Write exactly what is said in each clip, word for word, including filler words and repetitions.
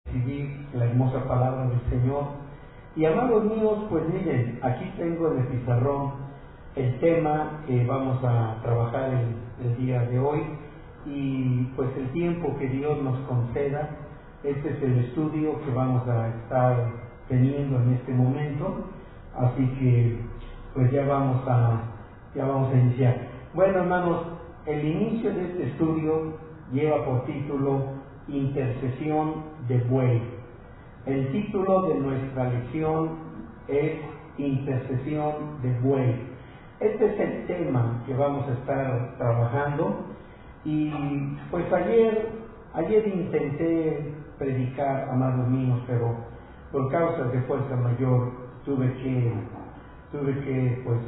Recibir la hermosa palabra del Señor. Y amados míos, pues miren, aquí tengo en el pizarrón el tema que vamos a trabajar el, el día de hoy, y pues el tiempo que Dios nos conceda. Este es el estudio que vamos a estar teniendo en este momento, así que pues ya vamos a ya vamos a iniciar. Bueno, hermanos, el inicio de este estudio lleva por título Intercesión de Buey. El título de nuestra lección es Intercesión de Buey. Este es el tema que vamos a estar trabajando. Y pues ayer ayer intenté predicar, amados míos, pero por causas de fuerza mayor tuve que tuve que pues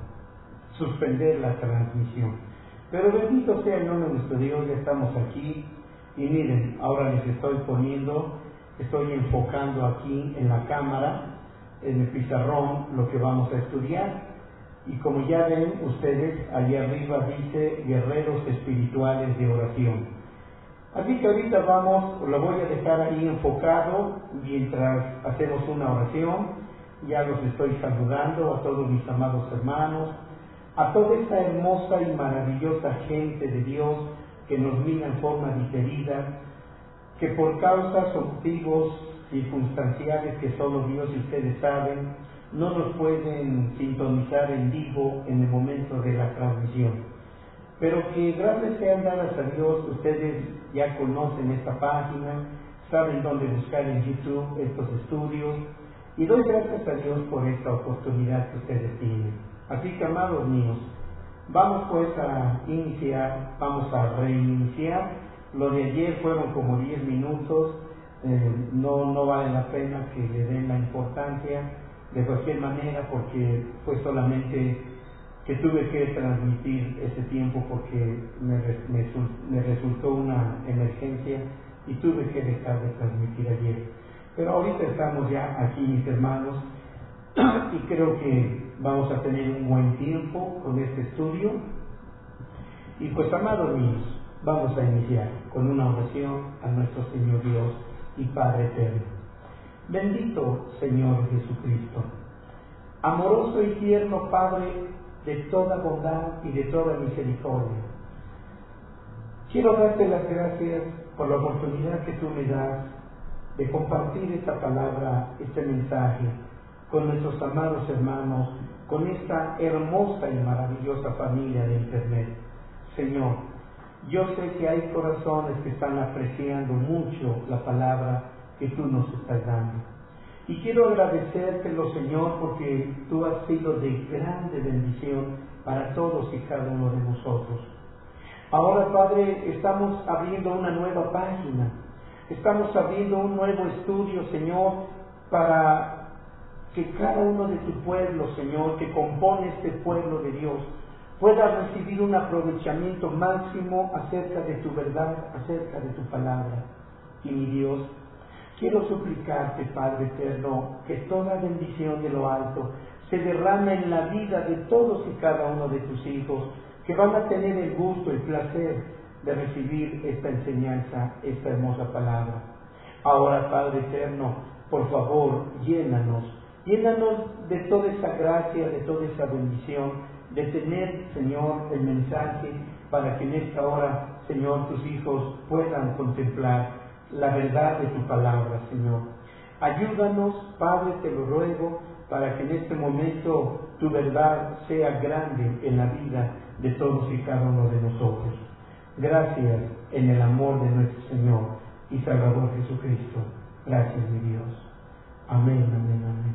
uh, suspender la transmisión. Pero bendito sea el nombre de nuestro Dios, ya estamos aquí. Y miren, ahora les estoy poniendo, estoy enfocando aquí en la cámara, en el pizarrón, lo que vamos a estudiar. Y como ya ven ustedes, allí arriba dice Guerreros Espirituales de Oración. Así que ahorita vamos, lo voy a dejar ahí enfocado mientras hacemos una oración. Ya los estoy saludando a todos mis amados hermanos, a toda esta hermosa y maravillosa gente de Dios que nos mira en forma diferida, que por causas o motivos circunstanciales que solo Dios y ustedes saben, no nos pueden sintonizar en vivo en el momento de la transmisión. Pero que gracias sean dadas a Dios, ustedes ya conocen esta página, saben dónde buscar en YouTube estos estudios, y doy gracias a Dios por esta oportunidad que ustedes tienen. Así que, amados míos, vamos pues a iniciar, vamos a reiniciar. Lo de ayer fueron como diez minutos, eh, no, no vale la pena que le den la importancia de cualquier manera, porque fue solamente que tuve que transmitir ese tiempo porque me, me, me resultó una emergencia y tuve que dejar de transmitir ayer. Pero ahorita estamos ya aquí, mis hermanos, y creo que vamos a tener un buen tiempo con este estudio. Y pues, amados míos, vamos a iniciar con una oración a nuestro Señor Dios y Padre eterno. Bendito Señor Jesucristo, amoroso y tierno Padre de toda bondad y de toda misericordia, quiero darte las gracias por la oportunidad que tú me das de compartir esta palabra, este mensaje con nuestros amados hermanos, con esta hermosa y maravillosa familia de Internet. Señor, yo sé que hay corazones que están apreciando mucho la palabra que tú nos estás dando. Y quiero agradecértelo, Señor, porque tú has sido de grande bendición para todos y cada uno de nosotros. Ahora, Padre, estamos abriendo una nueva página, estamos abriendo un nuevo estudio, Señor, para que cada uno de tu pueblo, Señor, que compone este pueblo de Dios, pueda recibir un aprovechamiento máximo acerca de tu verdad, acerca de tu palabra. Y mi Dios, quiero suplicarte, Padre eterno, que toda bendición de lo alto se derrame en la vida de todos y cada uno de tus hijos, que van a tener el gusto, el placer de recibir esta enseñanza, esta hermosa palabra. Ahora, Padre eterno, por favor, llénanos, llénanos de toda esa gracia, de toda esa bendición, de tener, Señor, el mensaje, para que en esta hora, Señor, tus hijos puedan contemplar la verdad de tu palabra, Señor. Ayúdanos, Padre, te lo ruego, para que en este momento tu verdad sea grande en la vida de todos y cada uno de nosotros. Gracias en el amor de nuestro Señor y Salvador Jesucristo. Gracias, mi Dios. Amén, amén, amén.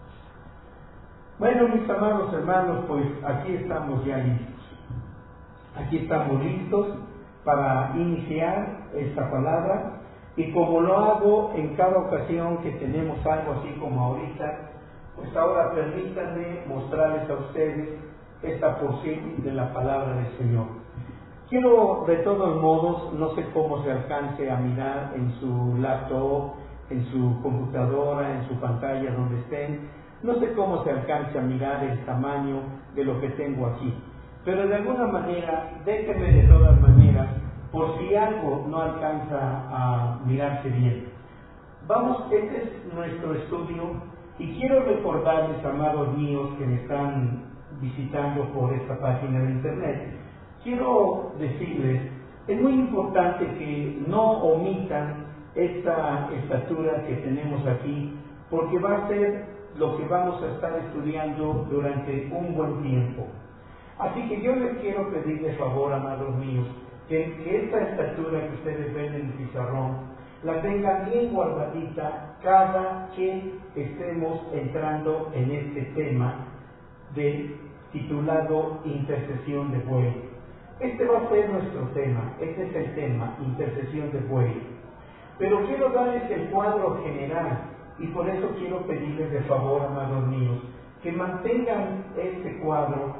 Bueno, mis amados hermanos, pues aquí estamos ya listos. Aquí estamos listos para iniciar esta palabra. Y como lo hago en cada ocasión que tenemos algo así como ahorita, pues ahora permítanme mostrarles a ustedes esta porción de la palabra del Señor. Quiero, de todos modos, no sé cómo se alcance a mirar en su laptop, en su computadora, en su pantalla, donde estén, no sé cómo se alcance a mirar el tamaño de lo que tengo aquí. Pero de alguna manera, déjenme de todas maneras, por si algo no alcanza a mirarse bien. Vamos, este es nuestro estudio y quiero recordarles, amados míos que me están visitando por esta página de internet, quiero decirles, es muy importante que no omitan esta estatura que tenemos aquí, porque va a ser lo que vamos a estar estudiando durante un buen tiempo. Así que yo les quiero pedir de favor, amados míos, que, que esta estatura que ustedes ven en el pizarrón la tengan bien guardadita cada que estemos entrando en este tema de titulado Intercesión de Buey. Este va a ser nuestro tema, este es el tema, Intercesión de Buey. Pero quiero darles el cuadro general y por eso quiero pedirles de favor, amados míos, que mantengan este cuadro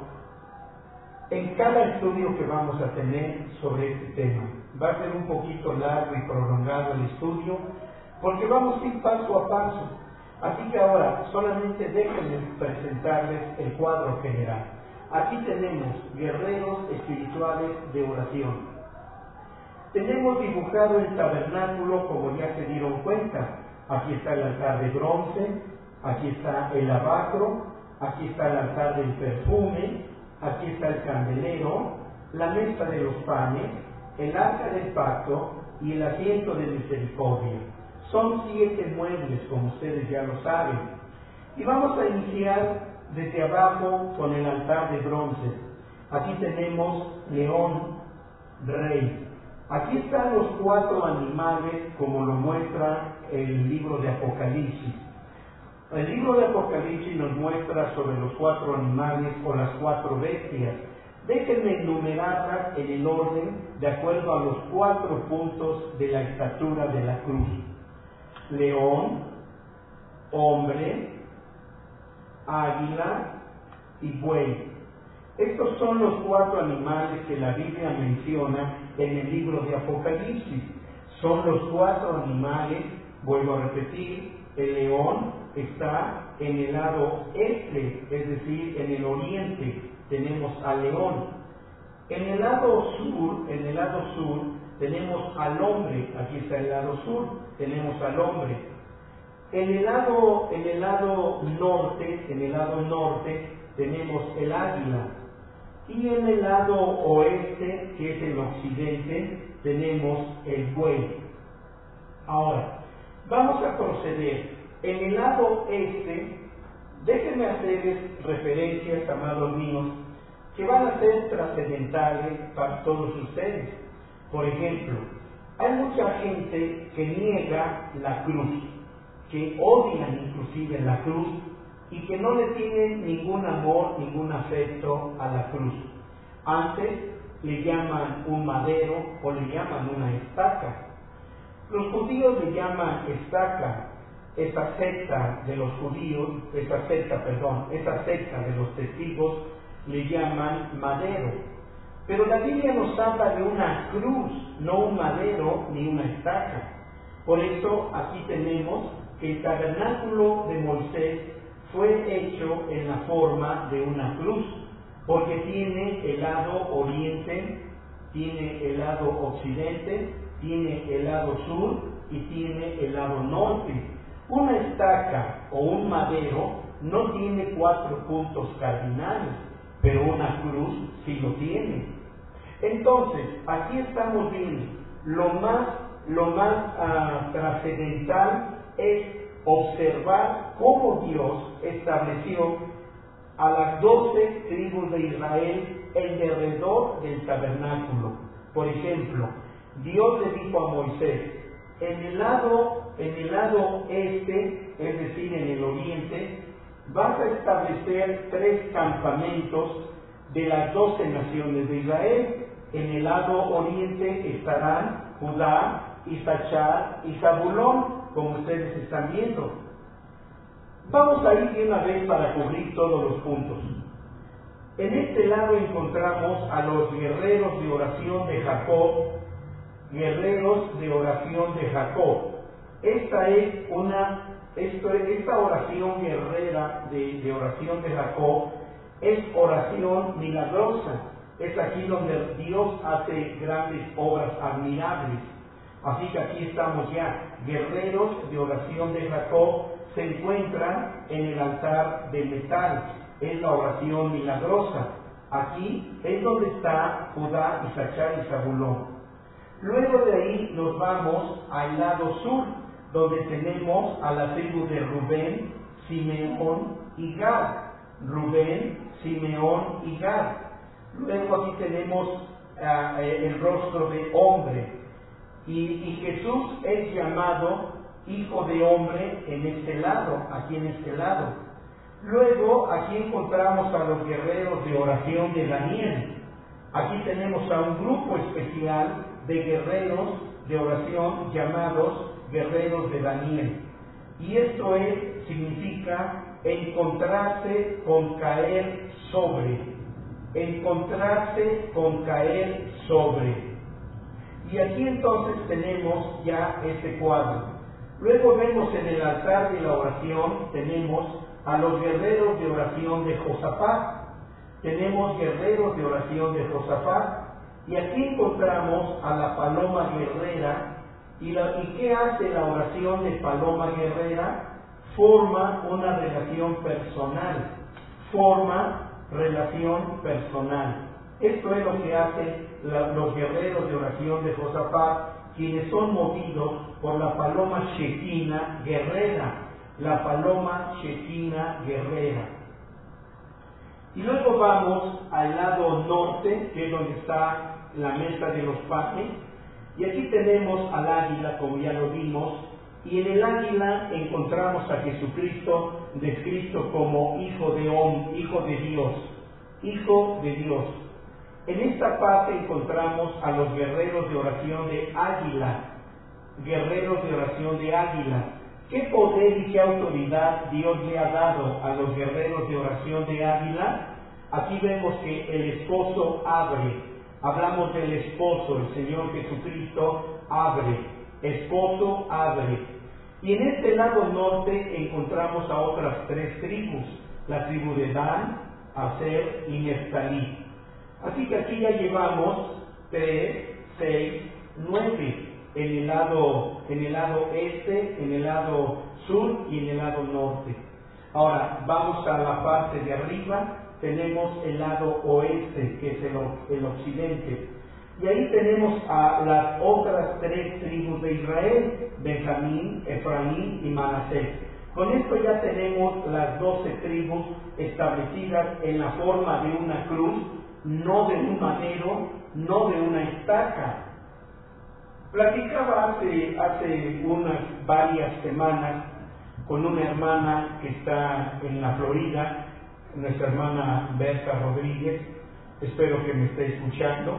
en cada estudio que vamos a tener sobre este tema. Va a ser un poquito largo y prolongado el estudio, porque vamos a ir paso a paso. Así que ahora, solamente déjenme presentarles el cuadro general. Aquí tenemos guerreros espirituales de oración. Tenemos dibujado el tabernáculo, como ya se dieron cuenta. Aquí está el altar de bronce, aquí está el lavacro, aquí está el altar del perfume, aquí está el candelero, la mesa de los panes, el arca del pacto y el asiento de misericordia. Son siete muebles, como ustedes ya lo saben. Y vamos a iniciar desde abajo con el altar de bronce. Aquí tenemos león, rey. Aquí están los cuatro animales, como lo muestra el libro de Apocalipsis. El libro de Apocalipsis nos muestra sobre los cuatro animales o las cuatro bestias. Déjenme enumerarlas en el orden de acuerdo a los cuatro puntos de la estatura de la cruz. León, hombre, águila y buey. Estos son los cuatro animales que la Biblia menciona en el libro de Apocalipsis. Son los cuatro animales, vuelvo a repetir, el león está en el lado este, es decir, en el oriente. Tenemos al león. En el lado sur, en el lado sur, tenemos al hombre. Aquí está el lado sur, tenemos al hombre. En el lado, en el lado norte, en el lado norte, tenemos el águila. Y en el lado oeste, que es el occidente, tenemos el buey. Ahora, vamos a proceder. En el lado este, déjenme hacerles referencias, amados míos, que van a ser trascendentales para todos ustedes. Por ejemplo, hay mucha gente que niega la cruz, que odian inclusive la cruz y que no le tienen ningún amor, ningún afecto a la cruz. Antes le llaman un madero o le llaman una estaca. Los judíos le llaman estaca. Esa secta de los judíos, esa secta, perdón, esa secta de los testigos le llaman madero. Pero la Biblia nos habla de una cruz, no un madero ni una estaca. Por eso aquí tenemos que el tabernáculo de Moisés fue hecho en la forma de una cruz, porque tiene el lado oriente, tiene el lado occidente, tiene el lado sur y tiene el lado norte. Una estaca o un madero no tiene cuatro puntos cardinales, pero una cruz sí lo tiene. Entonces, aquí estamos viendo, lo más, lo más uh, trascendental es observar cómo Dios estableció a las doce tribus de Israel en derredor del tabernáculo. Por ejemplo, Dios le dijo a Moisés, en el lado, en el lado este, es decir, en el oriente, vas a establecer tres campamentos de las doce naciones de Israel. En el lado oriente estarán Judá, Isachar y Zabulón, como ustedes están viendo. Vamos a ir de una vez para cubrir todos los puntos. En este lado encontramos a los guerreros de oración de Jacob, guerreros de oración de Jacob. Esta es una, esto, esta oración guerrera de, de oración de Jacob es oración milagrosa. Es aquí donde Dios hace grandes obras admirables. Así que aquí estamos ya. guerreros de oración de Jacob se encuentran en el altar de metal. Es la oración milagrosa. Aquí es donde está Judá, Isachar y Zabulón. Luego de ahí nos vamos al lado sur, donde tenemos a la tribu de Rubén, Simeón y Gad. Rubén, Simeón y Gad. Luego aquí tenemos uh, el rostro de hombre. Y, y Jesús es llamado Hijo de Hombre en este lado, aquí en este lado. Luego aquí encontramos a los guerreros de oración de Daniel. Aquí tenemos a un grupo especial de guerreros de oración llamados guerreros de Daniel. Y esto es, significa encontrarse con caer sobre. Encontrarse con caer sobre. Y aquí entonces tenemos ya este cuadro. Luego vemos en el altar de la oración, tenemos a los guerreros de oración de Josafat. Tenemos guerreros de oración de Josafat. Y aquí encontramos a la paloma guerrera. ¿Y, la, ¿Y qué hace la oración de paloma guerrera? Forma una relación personal. Forma relación personal. Esto es lo que hacen la, los guerreros de oración de Josafat, quienes son movidos por la paloma Shekinah guerrera. La paloma Shekinah guerrera. Y luego vamos al lado norte, que es donde está la mesa de los panes. Y aquí tenemos al águila, como ya lo vimos. Y en el águila encontramos a Jesucristo descrito como Hijo de Hombre, Hijo de Dios. Hijo de Dios. En esta parte encontramos a los guerreros de oración de águila, guerreros de oración de águila. ¿Qué poder y qué autoridad Dios le ha dado a los guerreros de oración de águila? Aquí vemos que el esposo abre, hablamos del esposo, el Señor Jesucristo abre, esposo abre. Y en este lado norte encontramos a otras tres tribus, la tribu de Dan, Aser y Neftalí. Así que aquí ya llevamos tres, seis, nueve en el lado, en el lado este, en el lado sur y en el lado norte. Ahora vamos a la parte de arriba, tenemos el lado oeste, que es el, el occidente. Y ahí tenemos a las otras tres tribus de Israel, Benjamín, Efraín y Manasés. Con esto ya tenemos las doce tribus establecidas en la forma de una cruz, no de un madero, no de una estaca. Platicaba hace, hace unas varias semanas con una hermana que está en la Florida, nuestra hermana Berta Rodríguez, espero que me esté escuchando,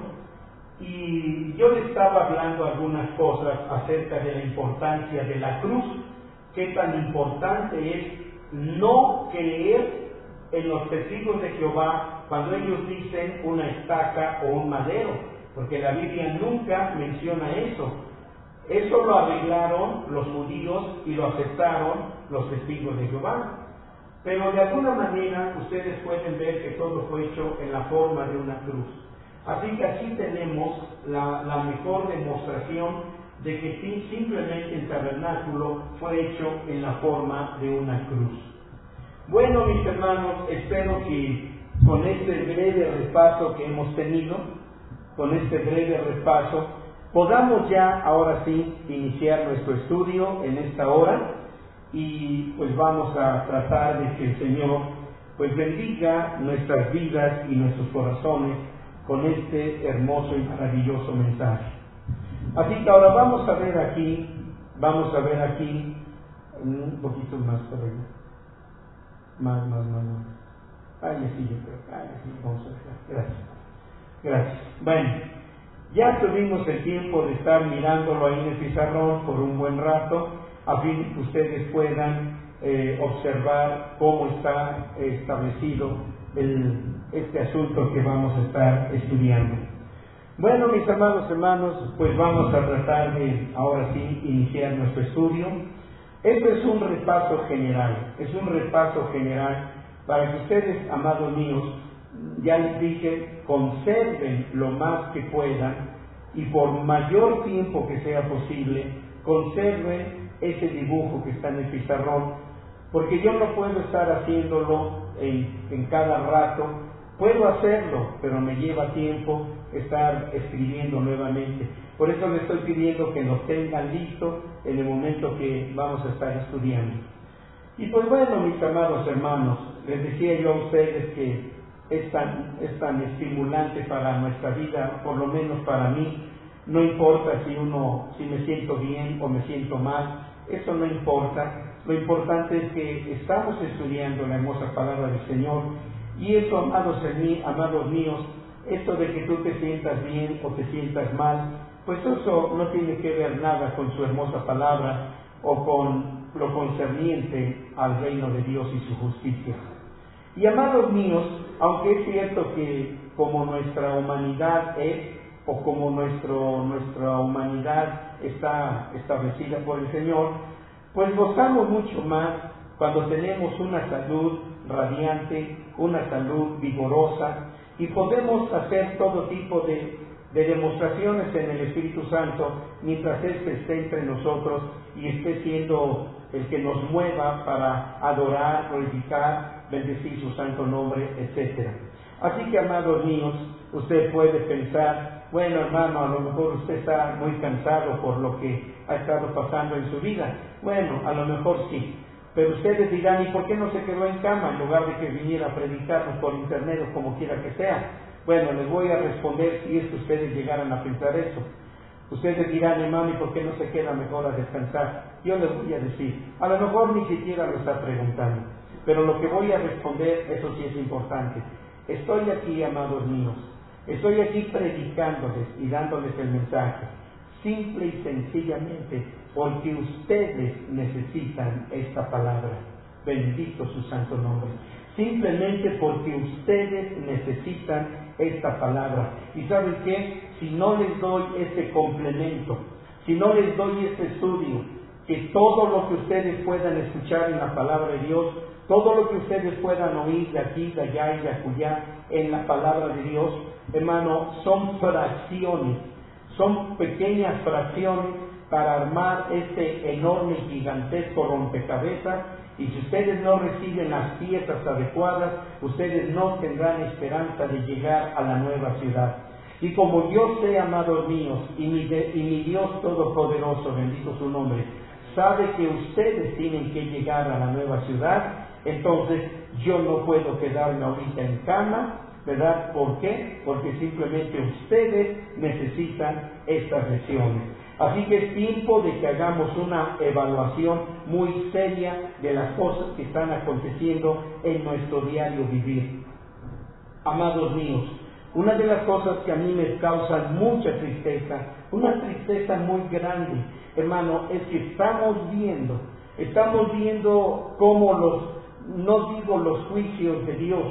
y yo le estaba hablando algunas cosas acerca de la importancia de la cruz, qué tan importante es no creer en los testigos de Jehová cuando ellos dicen una estaca o un madero, porque la Biblia nunca menciona eso. Eso lo arreglaron los judíos y lo aceptaron los testigos de Jehová. Pero de alguna manera ustedes pueden ver que todo fue hecho en la forma de una cruz. Así que aquí tenemos la, la mejor demostración de que sí, simplemente el tabernáculo fue hecho en la forma de una cruz. Bueno, mis hermanos, espero que con este breve repaso que hemos tenido, con este breve repaso, podamos ya ahora sí iniciar nuestro estudio en esta hora y pues vamos a tratar de que el Señor pues bendiga nuestras vidas y nuestros corazones con este hermoso y maravilloso mensaje. Así que ahora vamos a ver aquí, vamos a ver aquí un poquito más por ahí. Más, más, más, más. Ay, así yo creo. Ay, así vamos a ver. Gracias. Gracias. Bueno, ya tuvimos el tiempo de estar mirándolo ahí en el pizarrón por un buen rato, a fin de que ustedes puedan eh, observar cómo está establecido el, este asunto que vamos a estar estudiando. Bueno, mis amados hermanos, pues vamos a tratar de ahora sí iniciar nuestro estudio. Esto es un repaso general, es un repaso general para que ustedes, amados míos, ya les dije, conserven lo más que puedan y por mayor tiempo que sea posible, conserven ese dibujo que está en el pizarrón, porque yo no puedo estar haciéndolo en, en cada rato. Puedo hacerlo, pero me lleva tiempo estar escribiendo nuevamente. Por eso les estoy pidiendo que lo tengan listo en el momento que vamos a estar estudiando. Y pues bueno, mis amados hermanos, les decía yo a ustedes que es tan, es tan estimulante para nuestra vida, por lo menos para mí. No importa si uno, si me siento bien o me siento mal, eso no importa. Lo importante es que estamos estudiando la hermosa palabra del Señor. Y eso, amados, en mí, amados míos, esto de que tú te sientas bien o te sientas mal, pues eso no tiene que ver nada con su hermosa palabra o con lo concerniente al reino de Dios y su justicia. Y amados míos, aunque es cierto que como nuestra humanidad es, o como nuestro, nuestra humanidad está establecida por el Señor, pues gozamos mucho más cuando tenemos una salud radiante, una salud vigorosa, y podemos hacer todo tipo de, de demostraciones en el Espíritu Santo mientras Él esté entre nosotros y esté siendo el que nos mueva para adorar, glorificar, bendecir su santo nombre, etcétera. Así que, amados míos, usted puede pensar, bueno, hermano, a lo mejor usted está muy cansado por lo que ha estado pasando en su vida. Bueno, a lo mejor sí. Pero ustedes dirán, ¿y por qué no se quedó en cama en lugar de que viniera a predicarnos por internet o como quiera que sea? Bueno, les voy a responder si es que ustedes llegaran a pensar eso. Ustedes dirán, hermano, ¿y por qué no se queda mejor a descansar? Yo les voy a decir, a lo mejor ni siquiera lo está preguntando, pero lo que voy a responder, eso sí es importante. Estoy aquí, amados míos, estoy aquí predicándoles y dándoles el mensaje, simple y sencillamente, porque ustedes necesitan esta palabra. Bendito su santo nombre. Simplemente porque ustedes necesitan esta palabra. ¿Y saben qué? Si no les doy este complemento, si no les doy este estudio, que todo lo que ustedes puedan escuchar en la palabra de Dios, todo lo que ustedes puedan oír de aquí, de allá y de acullá en la palabra de Dios, hermano, son fracciones, son pequeñas fracciones para armar este enorme y gigantesco rompecabezas, y si ustedes no reciben las piezas adecuadas, ustedes no tendrán esperanza de llegar a la nueva ciudad. Y como yo sé, amados míos, y mi, de, y mi Dios Todopoderoso, bendito su nombre, sabe que ustedes tienen que llegar a la nueva ciudad, entonces yo no puedo quedarme ahorita en cama, ¿verdad? ¿Por qué? Porque simplemente ustedes necesitan estas lecciones. Así que es tiempo de que hagamos una evaluación muy seria de las cosas que están aconteciendo en nuestro diario vivir. Amados míos, una de las cosas que a mí me causan mucha tristeza, una tristeza muy grande, hermano, es que estamos viendo, estamos viendo cómo los, no digo los juicios de Dios,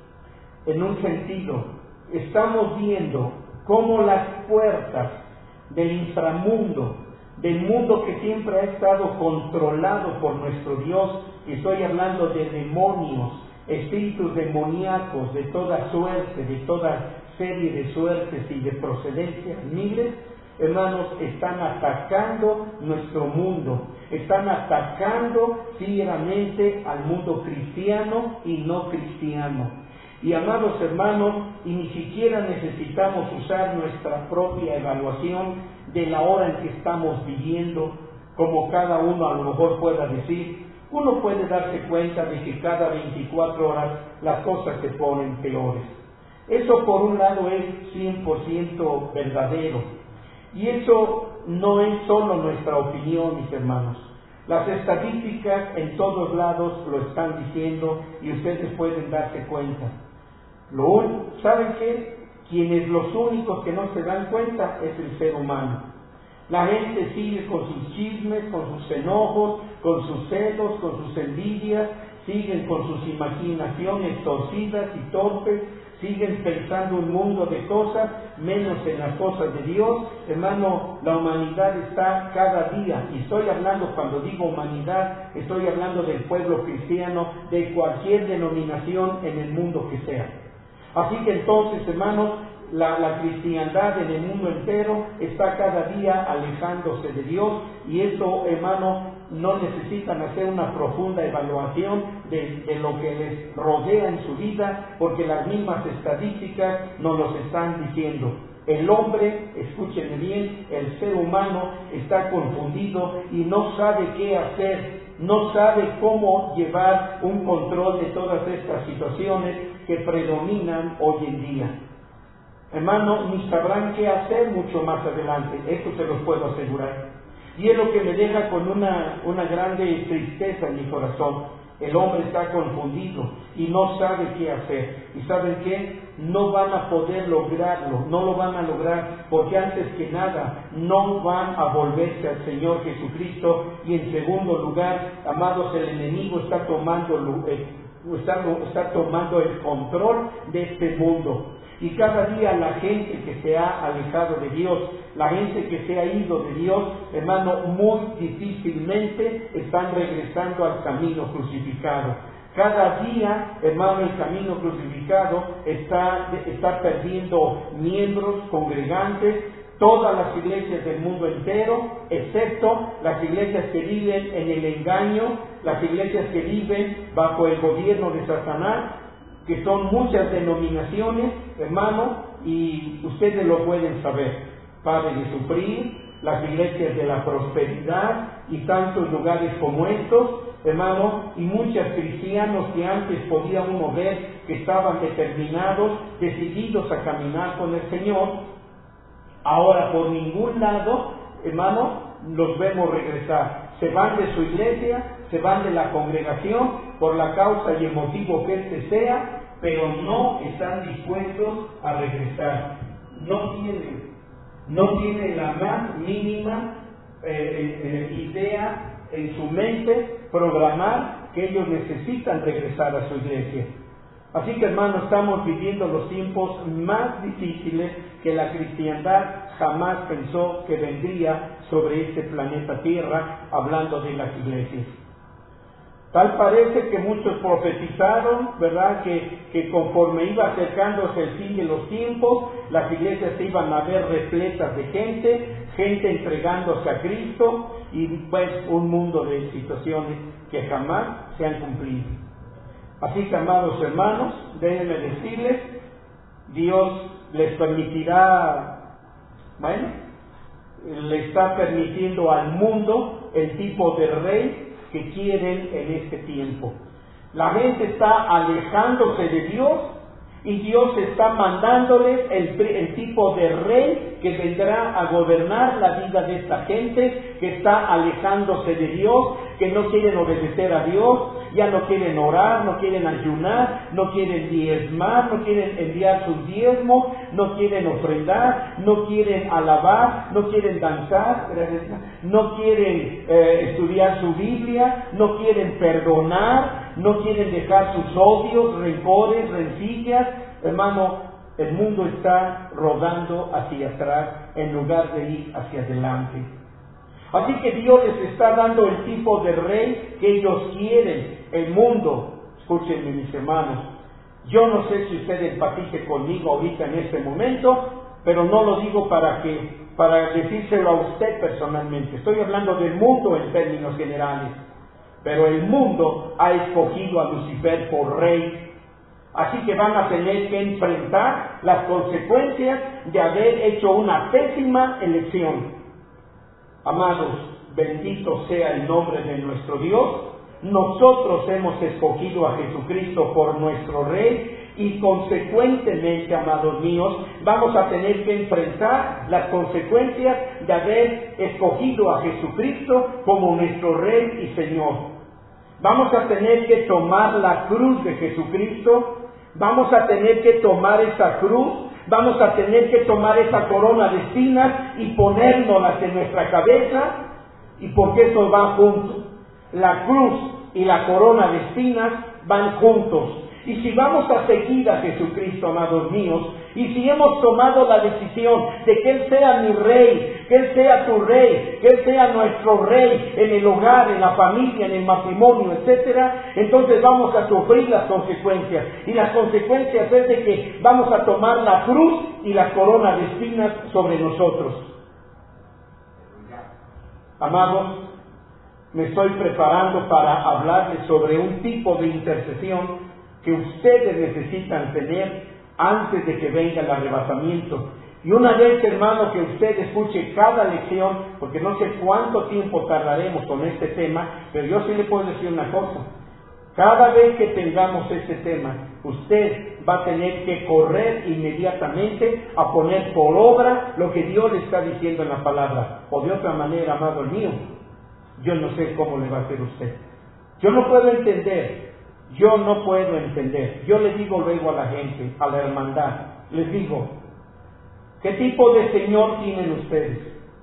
en un sentido, estamos viendo cómo las puertas del inframundo, del mundo que siempre ha estado controlado por nuestro Dios, y estoy hablando de demonios, espíritus demoníacos de toda suerte, de toda serie de suertes y de procedencias miles, hermanos, están atacando nuestro mundo, están atacando fieramente al mundo cristiano y no cristiano. Y amados hermanos, y ni siquiera necesitamos usar nuestra propia evaluación de la hora en que estamos viviendo, como cada uno a lo mejor pueda decir. Uno puede darse cuenta de que cada veinticuatro horas las cosas se ponen peores. Eso por un lado es cien por ciento verdadero. Y eso no es solo nuestra opinión, mis hermanos. Las estadísticas en todos lados lo están diciendo y ustedes pueden darse cuenta. Lo único, ¿saben qué? Quienes los únicos que no se dan cuenta es el ser humano. La gente sigue con sus chismes, con sus enojos, con sus celos, con sus envidias, siguen con sus imaginaciones torcidas y torpes, siguen pensando un mundo de cosas, menos en las cosas de Dios. Hermano, la humanidad está cada día, y estoy hablando, cuando digo humanidad, estoy hablando del pueblo cristiano, de cualquier denominación en el mundo que sea. Así que entonces, hermanos, la, la cristiandad en el mundo entero está cada día alejándose de Dios, y esto, hermano, no necesitan hacer una profunda evaluación de, de lo que les rodea en su vida, porque las mismas estadísticas nos lo están diciendo. El hombre, escúchenme bien, el ser humano está confundido y no sabe qué hacer, no sabe cómo llevar un control de todas estas situaciones que predominan hoy en día. Hermano, ni sabrán qué hacer mucho más adelante, esto se los puedo asegurar. Y es lo que me deja con una, una grande tristeza en mi corazón. El hombre está confundido y no sabe qué hacer. ¿Y saben qué? No van a poder lograrlo, no lo van a lograr, porque antes que nada no van a volverse al Señor Jesucristo. Y en segundo lugar, amados, el enemigo está tomando, eh, está, está tomando el control de este mundo. Y cada día la gente que se ha alejado de Dios, la gente que se ha ido de Dios, hermano, muy difícilmente están regresando al camino crucificado. Cada día, hermano, el camino crucificado está, está perdiendo miembros, congregantes. Todas las iglesias del mundo entero, excepto las iglesias que viven en el engaño, las iglesias que viven bajo el gobierno de Satanás, que son muchas denominaciones, hermano, y ustedes lo pueden saber. Padre de Sufrir, las iglesias de la prosperidad y tantos lugares como estos, hermano, y muchos cristianos que antes podía uno ver que estaban determinados, decididos a caminar con el Señor, ahora por ningún lado, hermano, los vemos regresar. Se van de su iglesia, se van de la congregación, por la causa y el motivo que éste sea, pero no están dispuestos a regresar. No tienen, no tienen la más mínima eh, eh, idea en su mente, programar que ellos necesitan regresar a su iglesia. Así que, hermano, estamos viviendo los tiempos más difíciles que la cristiandad jamás pensó que vendría sobre este planeta Tierra, hablando de las iglesias. Tal parece que muchos profetizaron, ¿verdad?, que, que conforme iba acercándose el fin de los tiempos, las iglesias se iban a ver repletas de gente, gente entregándose a Cristo, y pues un mundo de situaciones que jamás se han cumplido. Así que, amados hermanos, déjenme decirles, Dios les permitirá, bueno, le está permitiendo al mundo el tipo de rey que quieren en este tiempo. La gente está alejándose de Dios y Dios está mandándoles el, el tipo de rey que vendrá a gobernar la vida de esta gente que está alejándose de Dios, que no quieren obedecer a Dios, ya no quieren orar, no quieren ayunar, no quieren diezmar, no quieren enviar sus diezmos, no quieren ofrendar, no quieren alabar, no quieren danzar, no quieren eh, estudiar su Biblia, no quieren perdonar, no quieren dejar sus odios, rencores, rencillas. Hermano, el mundo está rodando hacia atrás en lugar de ir hacia adelante. Así que Dios les está dando el tipo de rey que ellos quieren. El mundo, escúchenme mis hermanos, yo no sé si usted empatice conmigo ahorita en este momento, pero no lo digo para que, para decírselo a usted personalmente. Estoy hablando del mundo en términos generales. Pero el mundo ha escogido a Lucifer por rey. Así que van a tener que enfrentar las consecuencias de haber hecho una pésima elección. Amados, bendito sea el nombre de nuestro Dios. Nosotros hemos escogido a Jesucristo por nuestro Rey y consecuentemente, amados míos, vamos a tener que enfrentar las consecuencias de haber escogido a Jesucristo como nuestro Rey y Señor. Vamos a tener que tomar la cruz de Jesucristo, vamos a tener que tomar esa cruz, vamos a tener que tomar esa corona de espinas y ponérnoslas en nuestra cabeza, y porque eso va junto. La cruz y la corona de espinas van juntos. Y si vamos a seguir a Jesucristo, amados míos, y si hemos tomado la decisión de que Él sea mi Rey, que Él sea tu Rey, que Él sea nuestro Rey en el hogar, en la familia, en el matrimonio, etcétera, entonces vamos a sufrir las consecuencias. Y las consecuencias es de que vamos a tomar la cruz y la corona de espinas sobre nosotros. Amados, me estoy preparando para hablarles sobre un tipo de intercesión que ustedes necesitan tener antes de que venga el arrebatamiento. Y una vez, hermano, que usted escuche cada lección, porque no sé cuánto tiempo tardaremos con este tema, pero yo sí le puedo decir una cosa. Cada vez que tengamos este tema, usted va a tener que correr inmediatamente a poner por obra lo que Dios le está diciendo en la palabra. O de otra manera, amado mío, yo no sé cómo le va a hacer usted. Yo no puedo entender, yo no puedo entender. Yo le digo luego a la gente, a la hermandad, les digo, ¿qué tipo de Señor tienen ustedes?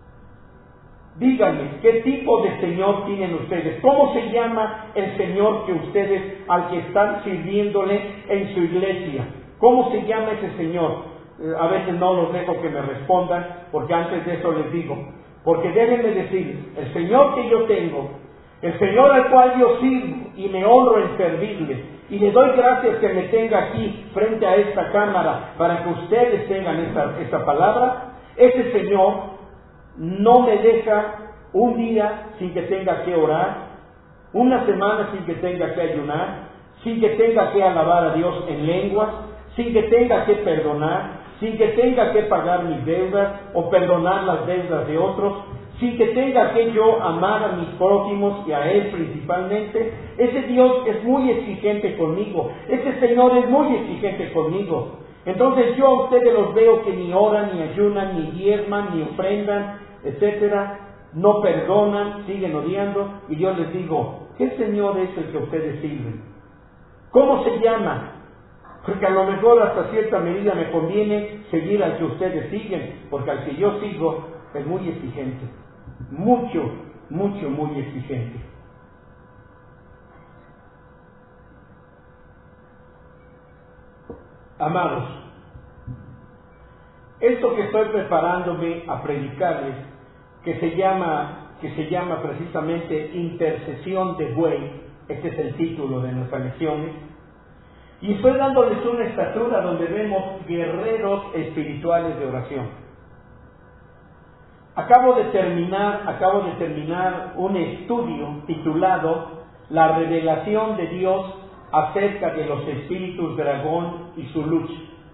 Díganme, ¿qué tipo de Señor tienen ustedes? ¿Cómo se llama el Señor que ustedes, al que están sirviéndole en su iglesia? ¿Cómo se llama ese Señor? Eh, a veces no los dejo que me respondan, porque antes de eso les digo, porque déjenme decir, el Señor que yo tengo, el Señor al cual yo sirvo y me honro en servirle, y le doy gracias que me tenga aquí frente a esta cámara para que ustedes tengan esta, esta palabra, ese Señor no me deja un día sin que tenga que orar, una semana sin que tenga que ayunar, sin que tenga que alabar a Dios en lenguas, sin que tenga que perdonar, sin que tenga que pagar mis deudas o perdonar las deudas de otros, sin que tenga que yo amar a mis prójimos y a Él principalmente. Ese Dios es muy exigente conmigo, ese Señor es muy exigente conmigo. Entonces yo a ustedes los veo que ni oran, ni ayunan, ni diezman, ni ofrendan, etcétera, no perdonan, siguen odiando, y yo les digo, ¿qué Señor es el que ustedes sirven? ¿Cómo se llama? Porque a lo mejor hasta cierta medida me conviene seguir al que ustedes siguen, porque al que yo sigo es muy exigente, mucho, mucho, muy exigente. Amados, esto que estoy preparándome a predicarles, que se llama, que se llama precisamente intercesión de buey, este es el título de nuestras lecciones, y estoy dándoles una estatura donde vemos guerreros espirituales de oración. Acabo de terminar, acabo de terminar un estudio titulado La revelación de Dios acerca de los espíritus dragón y su lucha.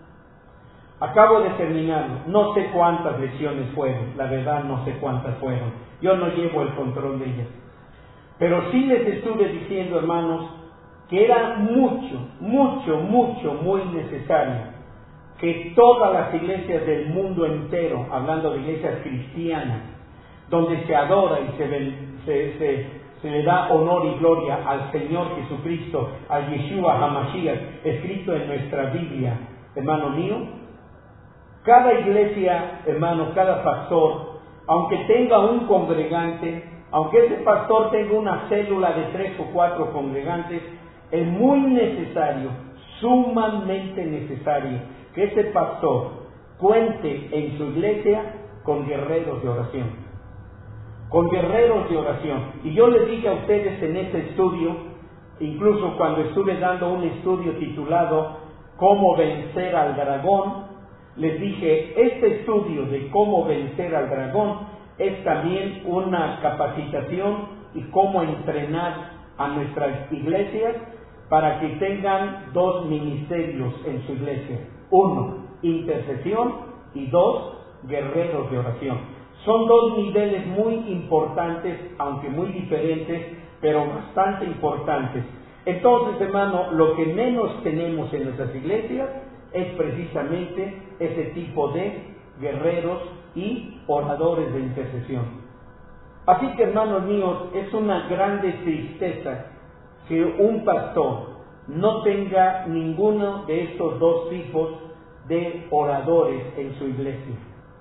Acabo de terminarlo, no sé cuántas lecciones fueron, la verdad no sé cuántas fueron, yo no llevo el control de ellas. Pero sí les estuve diciendo, hermanos, que era mucho, mucho, mucho, muy necesario que todas las iglesias del mundo entero, hablando de iglesias cristianas, donde se adora y se, se, se, se le da honor y gloria al Señor Jesucristo, al Yeshua HaMashiach, escrito en nuestra Biblia, hermano mío, cada iglesia, hermano, cada pastor, aunque tenga un congregante, aunque ese pastor tenga una célula de tres o cuatro congregantes, es muy necesario, sumamente necesario, que ese pastor cuente en su iglesia con guerreros de oración. Con guerreros de oración. Y yo les dije a ustedes en ese estudio, incluso cuando estuve dando un estudio titulado ¿Cómo vencer al dragón?, les dije, este estudio de cómo vencer al dragón es también una capacitación y cómo entrenar a nuestras iglesias para que tengan dos ministerios en su iglesia. Uno, intercesión, y dos, guerreros de oración. Son dos niveles muy importantes, aunque muy diferentes, pero bastante importantes. Entonces, hermano, lo que menos tenemos en nuestras iglesias es precisamente ese tipo de guerreros y oradores de intercesión. Así que, hermanos míos, es una grande tristeza que un pastor no tenga ninguno de estos dos tipos de oradores en su iglesia.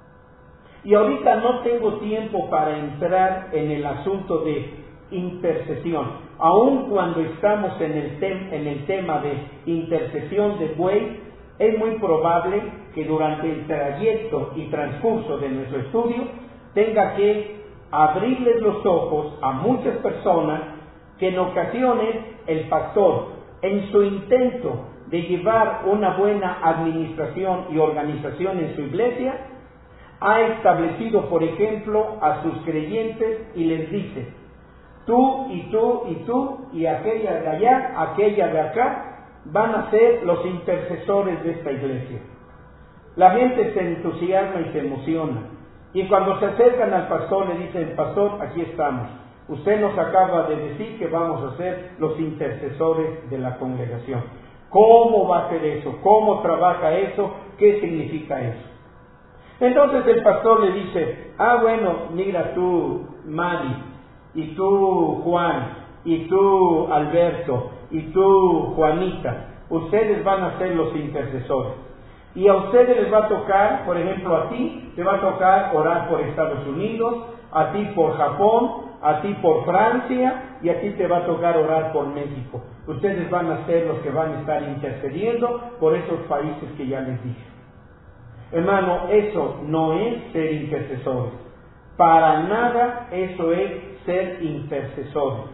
Y ahorita no tengo tiempo para entrar en el asunto de intercesión, aun cuando estamos en el, tem- en el tema de intercesión de buey. Es muy probable que durante el trayecto y transcurso de nuestro estudio tenga que abrirles los ojos a muchas personas que en ocasiones el pastor, en su intento de llevar una buena administración y organización en su iglesia, ha establecido, por ejemplo, a sus creyentes y les dice: tú y tú y tú y aquella de allá, aquella de acá, van a ser los intercesores de esta iglesia. La gente se entusiasma y se emociona. Y cuando se acercan al pastor le dicen: pastor, aquí estamos. Usted nos acaba de decir que vamos a ser los intercesores de la congregación. ¿Cómo va a ser eso? ¿Cómo trabaja eso? ¿Qué significa eso? Entonces el pastor le dice: ah, bueno, mira tú, Mari, y tú, Juan, y tú, Alberto, y tú, Juanita, ustedes van a ser los intercesores. Y a ustedes les va a tocar, por ejemplo, a ti, te va a tocar orar por Estados Unidos, a ti por Japón, a ti por Francia, y a ti te va a tocar orar por México. Ustedes van a ser los que van a estar intercediendo por esos países que ya les dije. Hermano, eso no es ser intercesores. Para nada eso es ser intercesores.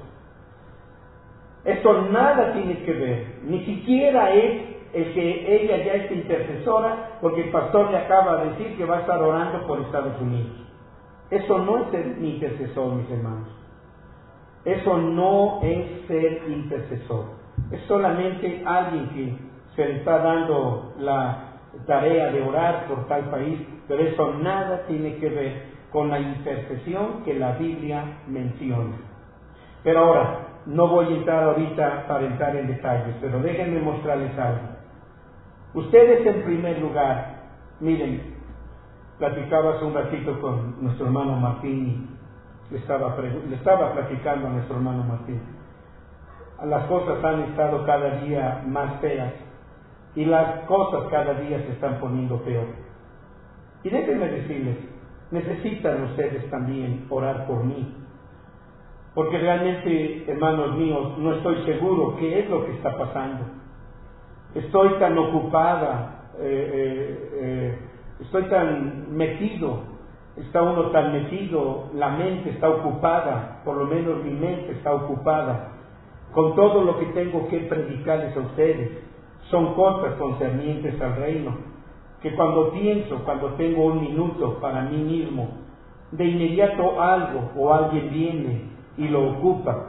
Eso nada tiene que ver, ni siquiera es el que ella ya es intercesora porque el pastor le acaba de decir que va a estar orando por Estados Unidos. Eso no es ser intercesor, mis hermanos. Eso no es ser intercesor. Es solamente alguien que se le está dando la tarea de orar por tal país, pero eso nada tiene que ver con la intercesión que la Biblia menciona. Pero ahora, no voy a entrar ahorita para entrar en detalles, pero déjenme mostrarles algo. Ustedes en primer lugar, miren, platicaba hace un ratito con nuestro hermano Martín, le estaba, le estaba platicando a nuestro hermano Martín. Las cosas han estado cada día más feas y las cosas cada día se están poniendo peor. Y déjenme decirles, necesitan ustedes también orar por mí, porque realmente, hermanos míos, no estoy seguro qué es lo que está pasando. Estoy tan ocupada, eh, eh, eh, estoy tan metido, está uno tan metido, la mente está ocupada, por lo menos mi mente está ocupada, con todo lo que tengo que predicarles a ustedes. Son cosas concernientes al reino, que cuando pienso, cuando tengo un minuto para mí mismo, de inmediato algo o alguien viene y lo ocupa.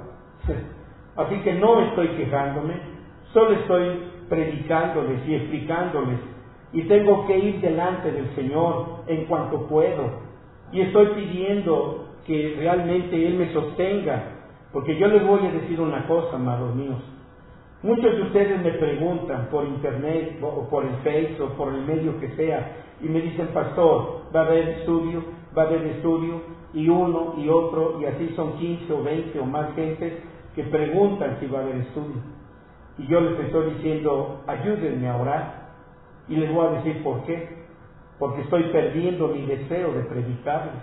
Así que no estoy quejándome, solo estoy predicándoles y explicándoles, y tengo que ir delante del Señor en cuanto puedo, y estoy pidiendo que realmente Él me sostenga, porque yo les voy a decir una cosa, amados míos. Muchos de ustedes me preguntan por internet o por el Facebook o por el medio que sea, y me dicen: pastor, va a haber estudio, va a haber estudio, y uno y otro, y así son quince o veinte o más gentes que preguntan si va a haber estudio. Y yo les estoy diciendo: ayúdenme a orar. Y les voy a decir por qué. Porque estoy perdiendo mi deseo de predicarles.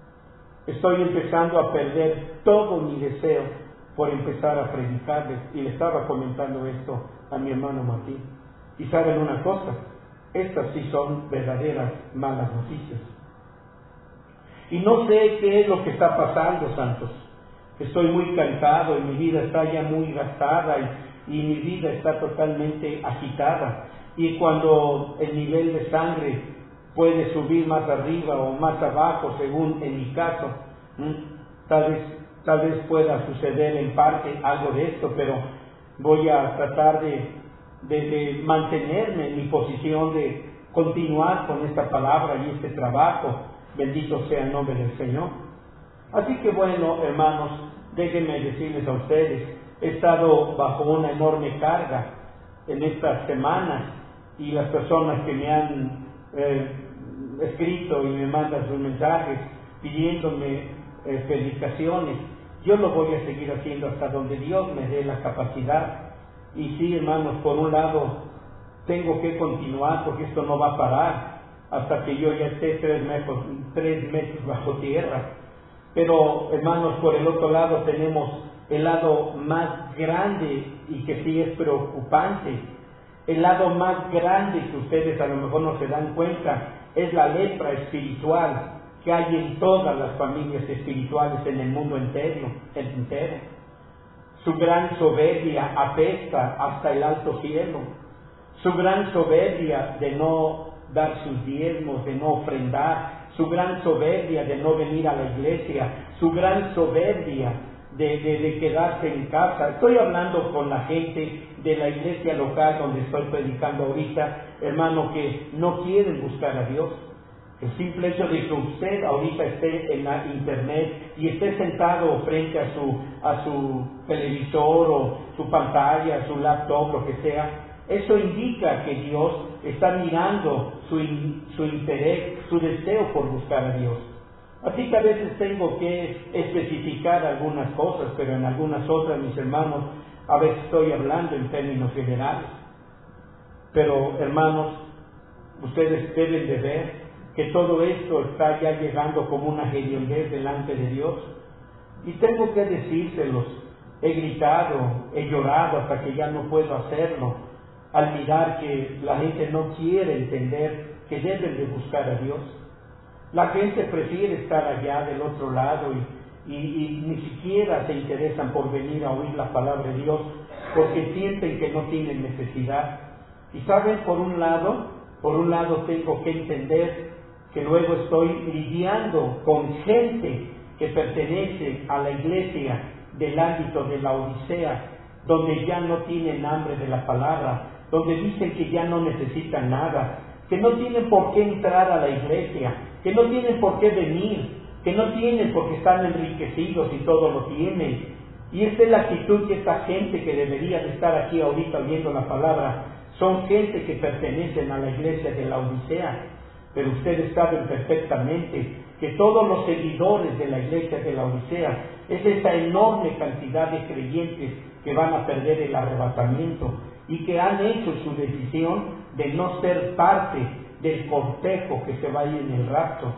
Estoy empezando a perder todo mi deseo por empezar a predicarles. Y le estaba comentando esto a mi hermano Martín. Y saben una cosa, estas sí son verdaderas malas noticias. Y no sé qué es lo que está pasando, santos. Estoy muy cansado y mi vida está ya muy gastada y, y mi vida está totalmente agitada. Y cuando el nivel de sangre puede subir más arriba o más abajo, según en mi caso, tal vez, tal vez pueda suceder en parte algo de esto, pero voy a tratar de, de, de mantenerme en mi posición de continuar con esta palabra y este trabajo. Bendito sea el nombre del Señor. Así que bueno, hermanos, déjenme decirles a ustedes, he estado bajo una enorme carga en estas semanas, y las personas que me han eh, escrito y me mandan sus mensajes pidiéndome eh, predicaciones, yo lo voy a seguir haciendo hasta donde Dios me dé la capacidad. Y sí, hermanos, por un lado tengo que continuar porque esto no va a parar hasta que yo ya esté tres meses, tres meses bajo tierra. Pero, hermanos, por el otro lado tenemos el lado más grande y que sí es preocupante. El lado más grande que ustedes a lo mejor no se dan cuenta es la lepra espiritual que hay en todas las familias espirituales en el mundo entero, el entero. Su gran soberbia apesta hasta el alto cielo. Su gran soberbia de no dar sus diezmos, de no ofrendar, su gran soberbia de no venir a la iglesia, su gran soberbia de, de, de quedarse en casa. Estoy hablando con la gente de la iglesia local donde estoy predicando ahorita, hermano, que no quieren buscar a Dios. El simple hecho de que usted ahorita esté en la internet y esté sentado frente a su, a su televisor o su pantalla, su laptop, lo que sea, eso indica que Dios está mirando su, su interés, su deseo por buscar a Dios. Así que a veces tengo que especificar algunas cosas, pero en algunas otras, mis hermanos, a veces estoy hablando en términos generales. Pero, hermanos, ustedes deben de ver que todo esto está ya llegando como una genialidad delante de Dios. Y tengo que decírselos, he gritado, he llorado hasta que ya no puedo hacerlo, al mirar que la gente no quiere entender que deben de buscar a Dios. La gente prefiere estar allá del otro lado y, y, y ni siquiera se interesan por venir a oír la palabra de Dios, porque sienten que no tienen necesidad. Y saben, por un lado, por un lado tengo que entender que luego estoy lidiando con gente que pertenece a la iglesia del ámbito de la Odisea, donde ya no tienen hambre de la palabra, donde dicen que ya no necesitan nada, que no tienen por qué entrar a la iglesia, que no tienen por qué venir, que no tienen porque están enriquecidos y todo lo tienen. Y esta es la actitud de esta gente que debería de estar aquí ahorita oyendo la palabra. Son gente que pertenecen a la iglesia de la Odisea. Pero ustedes saben perfectamente que todos los seguidores de la iglesia de la Odisea es esa enorme cantidad de creyentes que van a perder el arrebatamiento y que han hecho su decisión de no ser parte del cortejo que se va a ir en el rapto.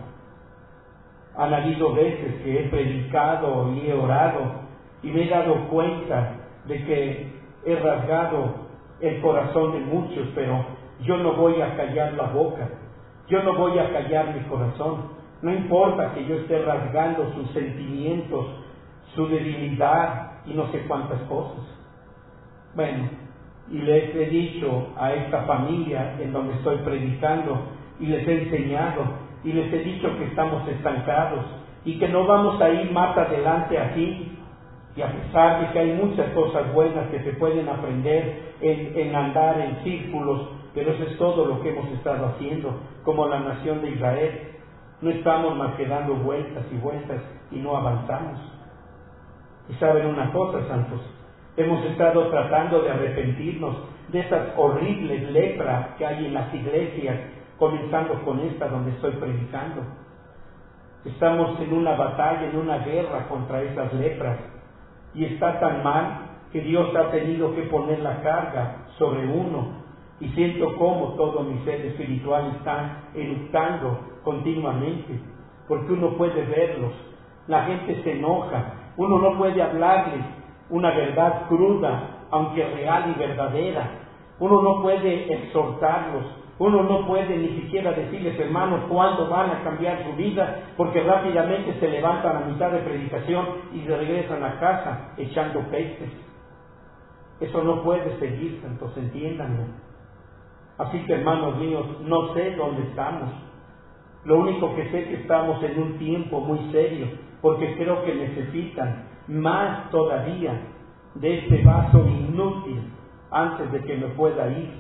Han habido veces que he predicado y he orado y me he dado cuenta de que he rasgado el corazón de muchos, pero yo no voy a callar la boca. Yo no voy a callar mi corazón. No importa que yo esté rasgando sus sentimientos, su debilidad y no sé cuántas cosas. Bueno, y les he dicho a esta familia en donde estoy predicando y les he enseñado y les he dicho que estamos estancados y que no vamos a ir más adelante aquí. Y a pesar de que hay muchas cosas buenas que se pueden aprender en, en andar en círculos, pero eso es todo lo que hemos estado haciendo como la nación de Israel. No estamos más que dando vueltas y vueltas y no avanzamos. Y saben una cosa, santos, hemos estado tratando de arrepentirnos de esas horribles lepras que hay en las iglesias, comenzando con esta donde estoy predicando. Estamos en una batalla, en una guerra contra esas lepras, y está tan mal que Dios ha tenido que poner la carga sobre uno. Y siento cómo todo mi ser espiritual está eructando continuamente, porque uno puede verlos, la gente se enoja, uno no puede hablarles una verdad cruda, aunque real y verdadera, uno no puede exhortarlos, uno no puede ni siquiera decirles, hermanos, cuándo van a cambiar su vida, porque rápidamente se levantan a mitad de predicación y se regresan a casa echando pestes. Eso no puede seguir, santos, entiéndanlo. Así que, hermanos míos, no sé dónde estamos. Lo único que sé es que estamos en un tiempo muy serio, porque creo que necesitan más todavía de este vaso inútil antes de que me pueda ir.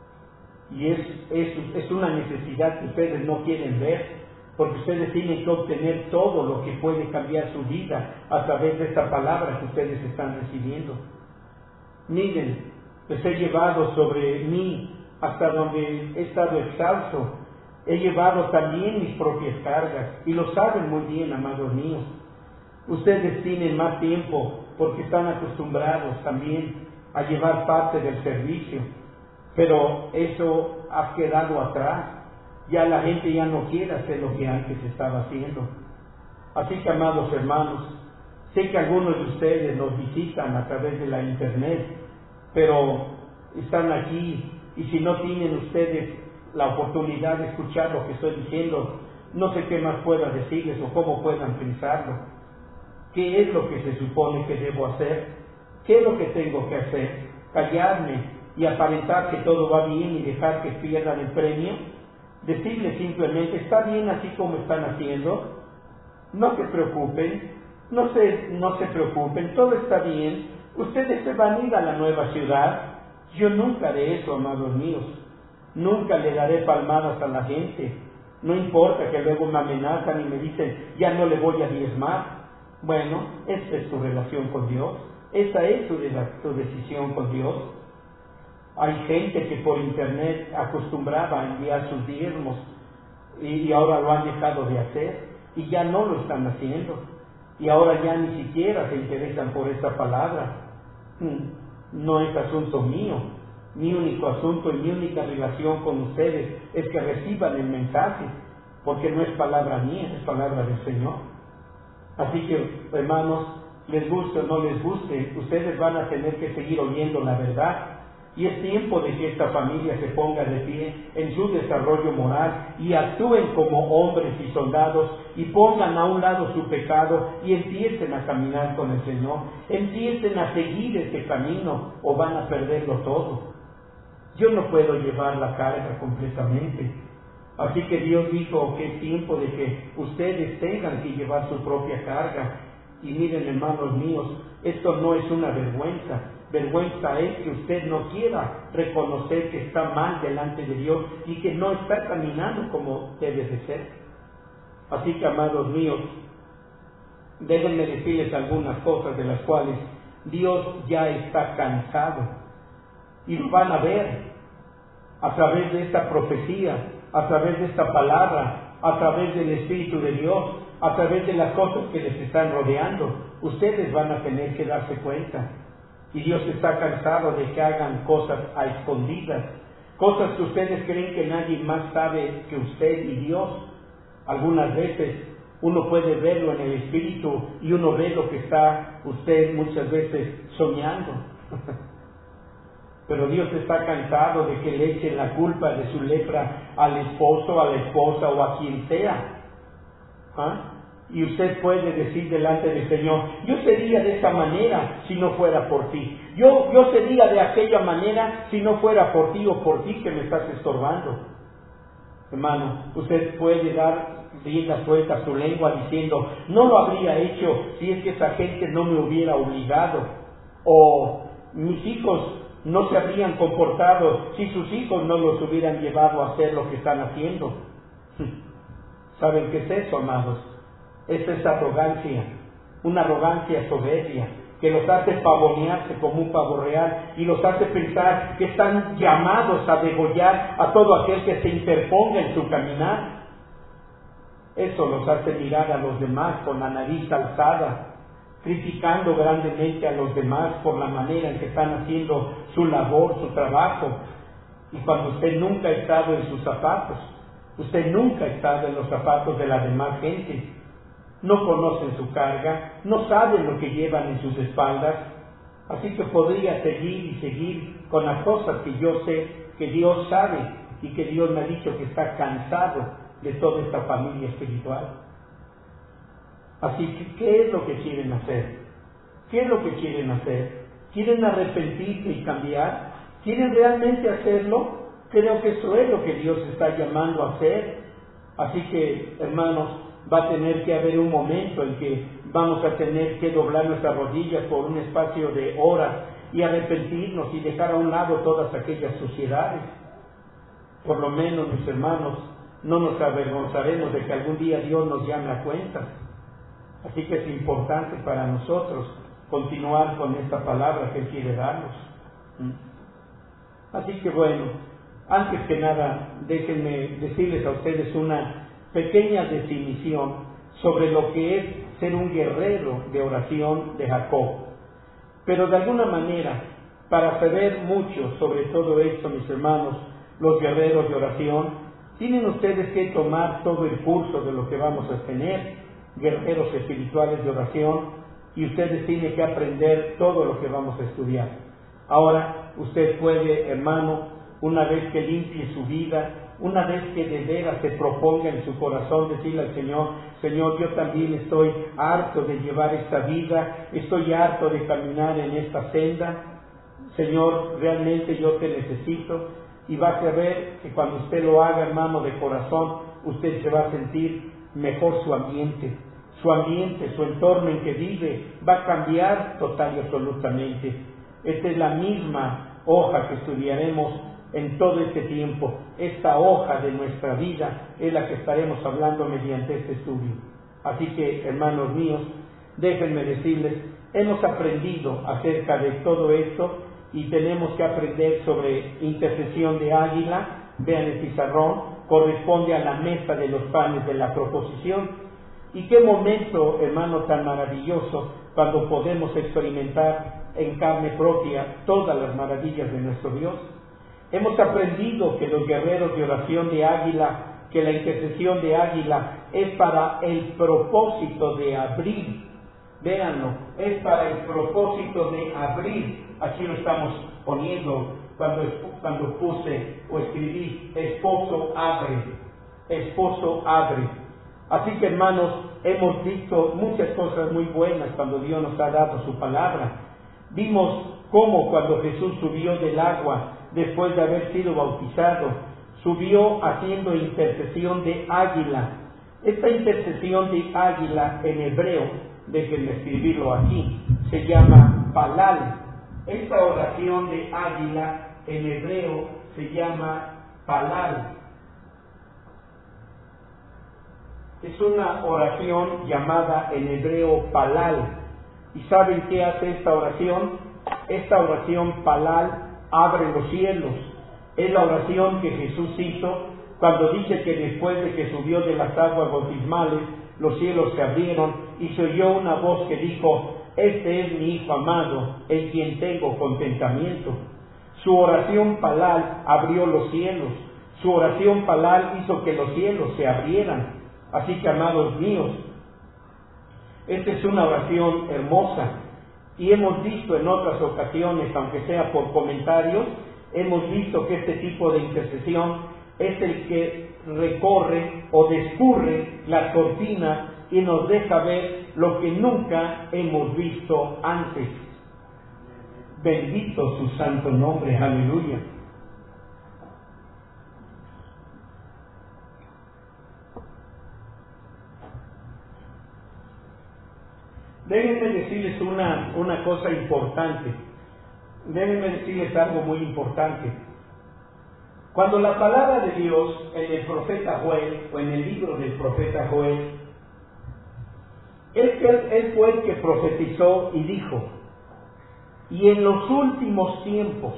Y es, es, es una necesidad que ustedes no quieren ver, porque ustedes tienen que obtener todo lo que puede cambiar su vida a través de esta palabra que ustedes están recibiendo. Miren, les he llevado sobre mí hasta donde he estado exhausto. He llevado también mis propias cargas, y lo saben muy bien, amados míos. Ustedes tienen más tiempo porque están acostumbrados también a llevar parte del servicio, pero eso ha quedado atrás. Ya la gente ya no quiere hacer lo que antes estaba haciendo. Así que, amados hermanos, sé que algunos de ustedes nos visitan a través de la internet, pero están aquí, y si no tienen ustedes la oportunidad de escuchar lo que estoy diciendo, no sé qué más pueda decirles o cómo puedan pensarlo. ¿Qué es lo que se supone que debo hacer? ¿Qué es lo que tengo que hacer? ¿Callarme y aparentar que todo va bien y dejar que pierdan el premio? Decirles simplemente, está bien así como están haciendo, no se preocupen, no se, no se preocupen, todo está bien, ustedes se van a ir a la nueva ciudad. Yo nunca haré eso, amados míos, nunca le daré palmadas a la gente, no importa que luego me amenazan y me dicen, ya no le voy a diezmar. Bueno, esa es su relación con Dios, esa es su, su decisión con Dios. Hay gente que por internet acostumbraba a enviar sus diezmos y, y ahora lo han dejado de hacer y ya no lo están haciendo y ahora ya ni siquiera se interesan por esa palabra. No es asunto mío, mi único asunto y mi única relación con ustedes es que reciban el mensaje, porque no es palabra mía, es palabra del Señor. Así que, hermanos, les guste o no les guste, ustedes van a tener que seguir oyendo la verdad. Y es tiempo de que esta familia se ponga de pie en su desarrollo moral y actúen como hombres y soldados y pongan a un lado su pecado y empiecen a caminar con el Señor. Empiecen a seguir este camino o van a perderlo todo. Yo no puedo llevar la carga completamente. Así que Dios dijo que es tiempo de que ustedes tengan que llevar su propia carga. Y miren, hermanos míos, esto no es una vergüenza. Vergüenza es que usted no quiera reconocer que está mal delante de Dios y que no está caminando como debe de ser. Así que, amados míos, déjenme decirles algunas cosas de las cuales Dios ya está cansado. Y lo van a ver a través de esta profecía, a través de esta palabra, a través del Espíritu de Dios, a través de las cosas que les están rodeando. Ustedes van a tener que darse cuenta. Y Dios está cansado de que hagan cosas a escondidas, cosas que ustedes creen que nadie más sabe que usted y Dios. Algunas veces uno puede verlo en el Espíritu y uno ve lo que está usted muchas veces soñando. Pero Dios está cansado de que le echen la culpa de su lepra al esposo, a la esposa o a quien sea. ¿Ah? Y usted puede decir delante del Señor, yo sería de esa manera si no fuera por ti. Yo, yo sería de aquella manera si no fuera por ti o por ti que me estás estorbando. Hermano, usted puede dar rienda suelta a su lengua diciendo, no lo habría hecho si es que esa gente no me hubiera obligado. O mis hijos no se habrían comportado si sus hijos no los hubieran llevado a hacer lo que están haciendo. ¿Saben qué es eso, amados? Esa es arrogancia, una arrogancia soberbia, que los hace pavonearse como un pavo real y los hace pensar que están llamados a degollar a todo aquel que se interponga en su caminar. Eso los hace mirar a los demás con la nariz alzada, criticando grandemente a los demás por la manera en que están haciendo su labor, su trabajo. Y cuando usted nunca ha estado en sus zapatos, usted nunca ha estado en los zapatos de la demás gente, no conocen su carga, no saben lo que llevan en sus espaldas, así que podría seguir y seguir con las cosas que yo sé, que Dios sabe y que Dios me ha dicho que está cansado de toda esta familia espiritual. Así que, ¿qué es lo que quieren hacer? ¿Qué es lo que quieren hacer? ¿Quieren arrepentirse y cambiar? ¿Quieren realmente hacerlo? Creo que eso es lo que Dios está llamando a hacer. Así que, hermanos, va a tener que haber un momento en que vamos a tener que doblar nuestras rodillas por un espacio de horas y arrepentirnos y dejar a un lado todas aquellas suciedades. Por lo menos, mis hermanos, no nos avergonzaremos de que algún día Dios nos llame a cuentas. Así que es importante para nosotros continuar con esta palabra que Él quiere darnos. Así que bueno, antes que nada, déjenme decirles a ustedes una pequeña definición sobre lo que es ser un guerrero de oración de Jacob. Pero de alguna manera, para saber mucho sobre todo esto, mis hermanos, los guerreros de oración, tienen ustedes que tomar todo el curso de lo que vamos a tener, guerreros espirituales de oración, y ustedes tienen que aprender todo lo que vamos a estudiar. Ahora, usted puede, hermano, una vez que limpie su vida, una vez que de veras se proponga en su corazón decirle al Señor, Señor, yo también estoy harto de llevar esta vida, estoy harto de caminar en esta senda, Señor, realmente yo te necesito, y va a ver que cuando usted lo haga, hermano, de corazón, usted se va a sentir mejor su ambiente, su ambiente, su entorno en que vive, va a cambiar total y absolutamente. Esta es la misma hoja que estudiaremos en todo este tiempo. Esta hoja de nuestra vida es la que estaremos hablando mediante este estudio. Así que, hermanos míos, déjenme decirles, hemos aprendido acerca de todo esto y tenemos que aprender sobre intercesión de águila. Vean el pizarrón, corresponde a la mesa de los panes de la proposición. Y qué momento, hermano, tan maravilloso cuando podemos experimentar en carne propia todas las maravillas de nuestro Dios. Hemos aprendido que los guerreros de oración de águila, que la intercesión de águila es para el propósito de abrir. Véanlo, es para el propósito de abrir. Aquí lo estamos poniendo cuando, cuando puse o escribí, esposo abre, esposo abre. Así que, hermanos, hemos visto muchas cosas muy buenas cuando Dios nos ha dado su palabra. Vimos cómo cuando Jesús subió del agua, después de haber sido bautizado, subió haciendo intercesión de águila. Esta intercesión de águila en hebreo, déjenme escribirlo aquí, se llama palal. Esta oración de águila en hebreo se llama palal. Es una oración llamada en hebreo palal. ¿Y saben qué hace esta oración? Esta oración palal abre los cielos. Es la oración que Jesús hizo cuando dice que después de que subió de las aguas bautismales, los cielos se abrieron y se oyó una voz que dijo, este es mi Hijo amado, en quien tengo contentamiento. Su oración palal abrió los cielos. Su oración palal hizo que los cielos se abrieran. Así que, amados míos, esta es una oración hermosa. Y hemos visto en otras ocasiones, aunque sea por comentarios, hemos visto que este tipo de intercesión es el que recorre o descurre la cortina y nos deja ver lo que nunca hemos visto antes. Bendito su santo nombre, aleluya. Déjenme decirles una, una cosa importante. Déjenme decirles algo muy importante. Cuando la palabra de Dios en el profeta Joel, o en el libro del profeta Joel, él, él, él fue el que profetizó y dijo, y en los últimos tiempos,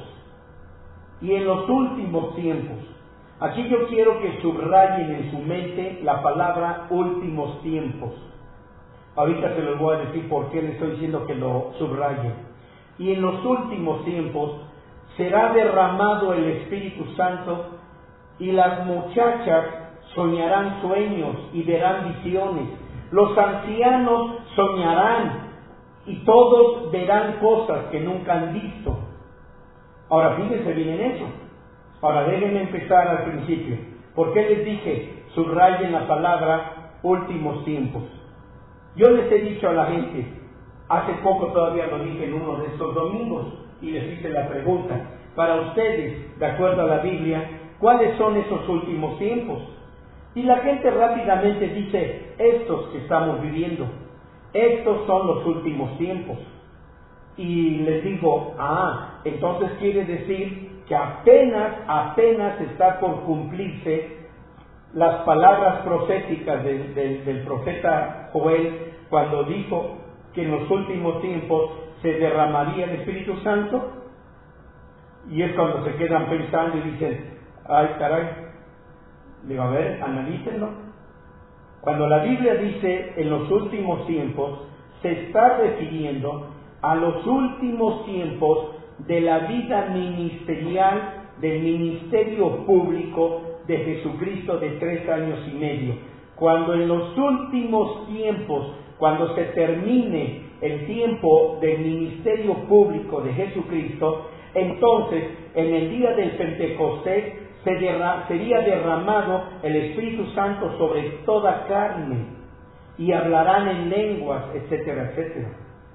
y en los últimos tiempos, aquí yo quiero que subrayen en su mente la palabra últimos tiempos. Ahorita se los voy a decir por qué les estoy diciendo que lo subrayen. Y en los últimos tiempos será derramado el Espíritu Santo y las muchachas soñarán sueños y verán visiones. Los ancianos soñarán y todos verán cosas que nunca han visto. Ahora fíjense bien en eso. Ahora déjenme empezar al principio. ¿Por qué les dije subrayen la palabra últimos tiempos? Yo les he dicho a la gente, hace poco todavía lo dije en uno de estos domingos, y les hice la pregunta, para ustedes, de acuerdo a la Biblia, ¿cuáles son esos últimos tiempos? Y la gente rápidamente dice, estos que estamos viviendo, estos son los últimos tiempos. Y les digo, ah, entonces quiere decir que apenas, apenas está por cumplirse las palabras proféticas del, del, del profeta Joel, cuando dijo que en los últimos tiempos se derramaría el Espíritu Santo. Y es cuando se quedan pensando y dicen, ay caray, digo, a ver, analícenlo. Cuando la Biblia dice en los últimos tiempos, se está refiriendo a los últimos tiempos de la vida ministerial, del ministerio público de Jesucristo de tres años y medio. Cuando en los últimos tiempos, cuando se termine el tiempo del ministerio público de Jesucristo, entonces en el día del Pentecostés se derra- sería derramado el Espíritu Santo sobre toda carne, y hablarán en lenguas, etcétera, etcétera.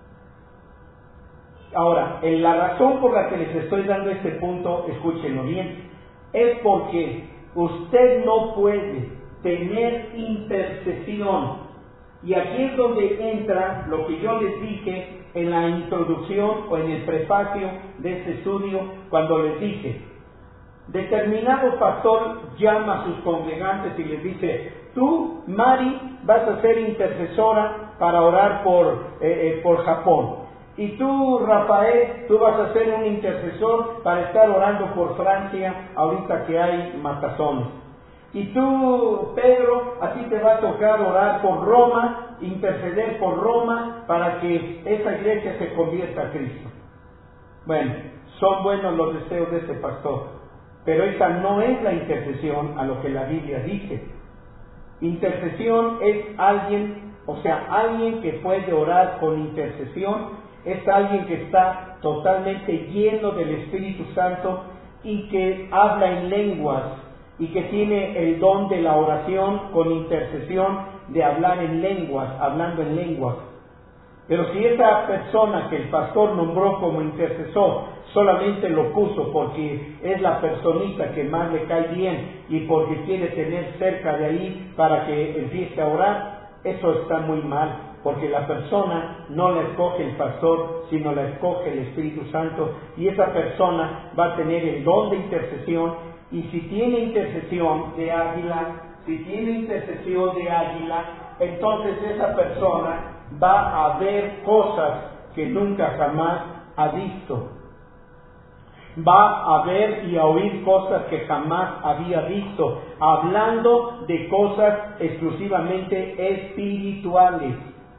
Ahora, en la razón por la que les estoy dando este punto, escúchenlo bien, es porque usted no puede tener intercesión. Y aquí es donde entra lo que yo les dije en la introducción o en el prefacio de este estudio, cuando les dije, determinado pastor llama a sus congregantes y les dice, tú, Mari, vas a ser intercesora para orar por, eh, eh, por Japón. Y tú, Rafael, tú vas a ser un intercesor para estar orando por Francia ahorita que hay matazones. Y tú, Pedro, a ti te va a tocar orar por Roma, interceder por Roma para que esa iglesia se convierta a Cristo. Bueno, son buenos los deseos de este pastor, pero esa no es la intercesión a lo que la Biblia dice. Intercesión es alguien, o sea, alguien que puede orar con intercesión, es alguien que está totalmente lleno del Espíritu Santo y que habla en lenguas y que tiene el don de la oración con intercesión, de hablar en lenguas, hablando en lenguas. Pero si esa persona que el pastor nombró como intercesor solamente lo puso porque es la personita que más le cae bien y porque quiere tener cerca de ahí para que empiece a orar, eso está muy mal, porque la persona no la escoge el pastor, sino la escoge el Espíritu Santo, y esa persona va a tener el don de intercesión. Y si tiene intercesión de águila, si tiene intercesión de águila, entonces esa persona va a ver cosas que nunca jamás ha visto. Va a ver y a oír cosas que jamás había visto, hablando de cosas exclusivamente espirituales.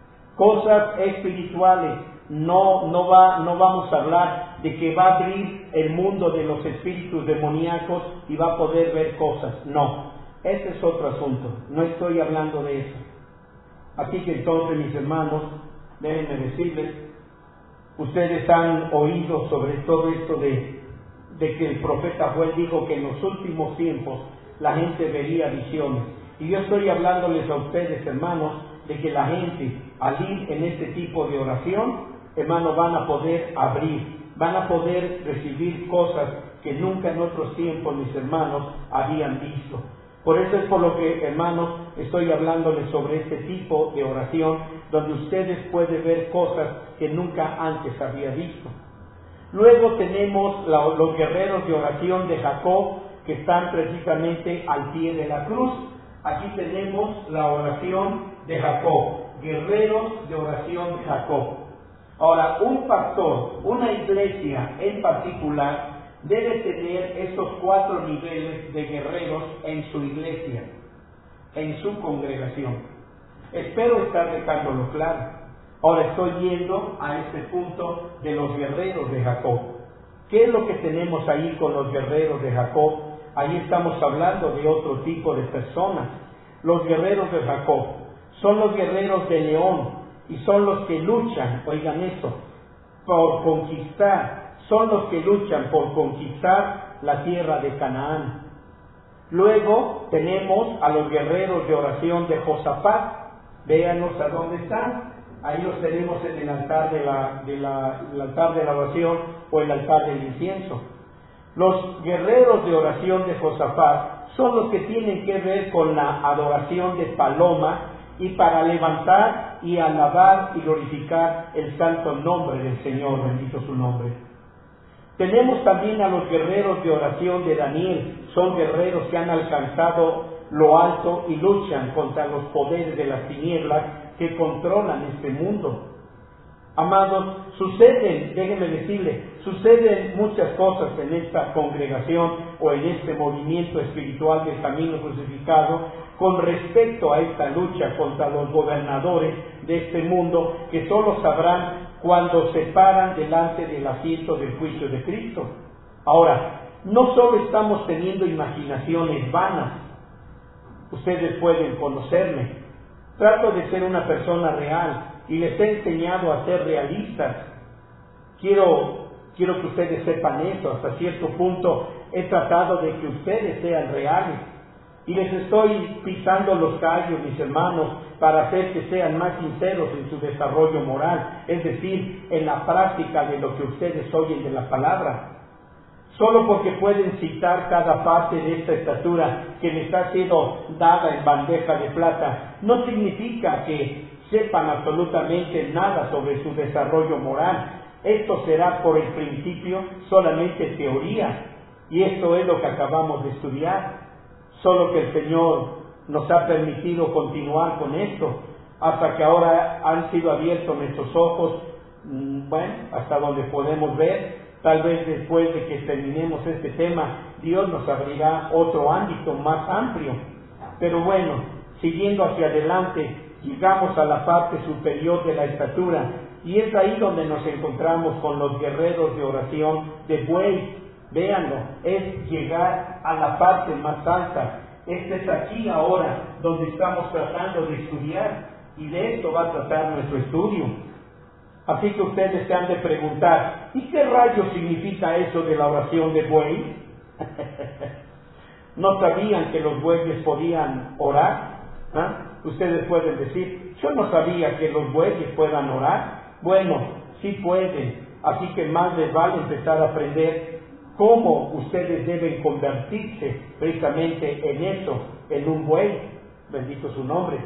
Cosas espirituales. No, no, va, no vamos a hablar de que va a abrir el mundo de los espíritus demoníacos y va a poder ver cosas. No, ese es otro asunto. No estoy hablando de eso. Así que entonces, mis hermanos, déjenme decirles, ustedes han oído sobre todo esto de, de que el profeta Joel dijo que en los últimos tiempos la gente vería visiones. Y yo estoy hablándoles a ustedes, hermanos, de que la gente, al ir en este tipo de oración, hermanos, van a poder abrir, van a poder recibir cosas que nunca en otros tiempos, mis hermanos, habían visto. Por eso es por lo que, hermanos, estoy hablándoles sobre este tipo de oración, donde ustedes pueden ver cosas que nunca antes había visto. Luego tenemos la, los guerreros de oración de Jacob, que están precisamente al pie de la cruz. Aquí tenemos la oración de Jacob, guerreros de oración de Jacob. Ahora, un pastor, una iglesia en particular, debe tener estos cuatro niveles de guerreros en su iglesia, en su congregación. Espero estar dejándolo claro. Ahora estoy yendo a este punto de los guerreros de Jacob. ¿Qué es lo que tenemos ahí con los guerreros de Jacob? Ahí estamos hablando de otro tipo de personas. Los guerreros de Jacob son los guerreros de León, y son los que luchan, oigan eso, por conquistar, son los que luchan por conquistar la tierra de Canaán. Luego tenemos a los guerreros de oración de Josafat. Véanos a dónde están. Ahí los tenemos en el altar de la, de la, el altar de la oración o el altar del incienso. Los guerreros de oración de Josafat son los que tienen que ver con la adoración de paloma y para levantar y alabar y glorificar el santo nombre del Señor, bendito su nombre. Tenemos también a los guerreros de oración de Daniel. Son guerreros que han alcanzado lo alto y luchan contra los poderes de las tinieblas que controlan este mundo. Amados, suceden, déjenme decirles, suceden muchas cosas en esta congregación o en este movimiento espiritual del camino crucificado con respecto a esta lucha contra los gobernadores de este mundo, que solo sabrán cuando se paran delante del asiento del juicio de Cristo. Ahora, no solo estamos teniendo imaginaciones vanas, ustedes pueden conocerme, trato de ser una persona real y les he enseñado a ser realistas. Quiero quiero que ustedes sepan eso. Hasta cierto punto he tratado de que ustedes sean reales. Y les estoy pisando los callos, mis hermanos, para hacer que sean más sinceros en su desarrollo moral, es decir, en la práctica de lo que ustedes oyen de la palabra. Solo porque pueden citar cada parte de esta estatura que les ha sido dada en bandeja de plata, no significa que sepan absolutamente nada sobre su desarrollo moral. Esto será por el principio solamente teoría, y esto es lo que acabamos de estudiar. Solo que el Señor nos ha permitido continuar con esto, hasta que ahora han sido abiertos nuestros ojos, bueno, hasta donde podemos ver. Tal vez después de que terminemos este tema, Dios nos abrirá otro ámbito más amplio. Pero bueno, siguiendo hacia adelante, llegamos a la parte superior de la estatura, y es ahí donde nos encontramos con los guerreros de oración de buey. Véanlo, es llegar a la parte más alta. Este es aquí ahora donde estamos tratando de estudiar, y de esto va a tratar nuestro estudio. Así que ustedes se han de preguntar, ¿y qué rayos significa eso de la oración de buey? ¿No sabían que los bueyes podían orar? ¿Ah? Ustedes pueden decir, yo no sabía que los bueyes puedan orar. Bueno, sí pueden, así que más les vale empezar a aprender cómo ustedes deben convertirse precisamente en eso, en un buey. Bendito su nombre.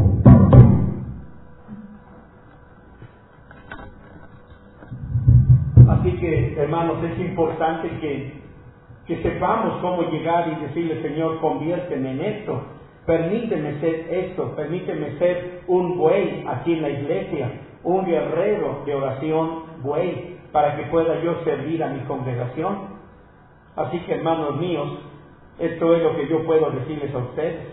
Así que, hermanos, es importante que, que sepamos cómo llegar y decirle, Señor, conviérteme en esto, permíteme ser esto, permíteme ser un buey aquí en la iglesia, un guerrero de oración buey, para que pueda yo servir a mi congregación. Así que, hermanos míos, esto es lo que yo puedo decirles a ustedes.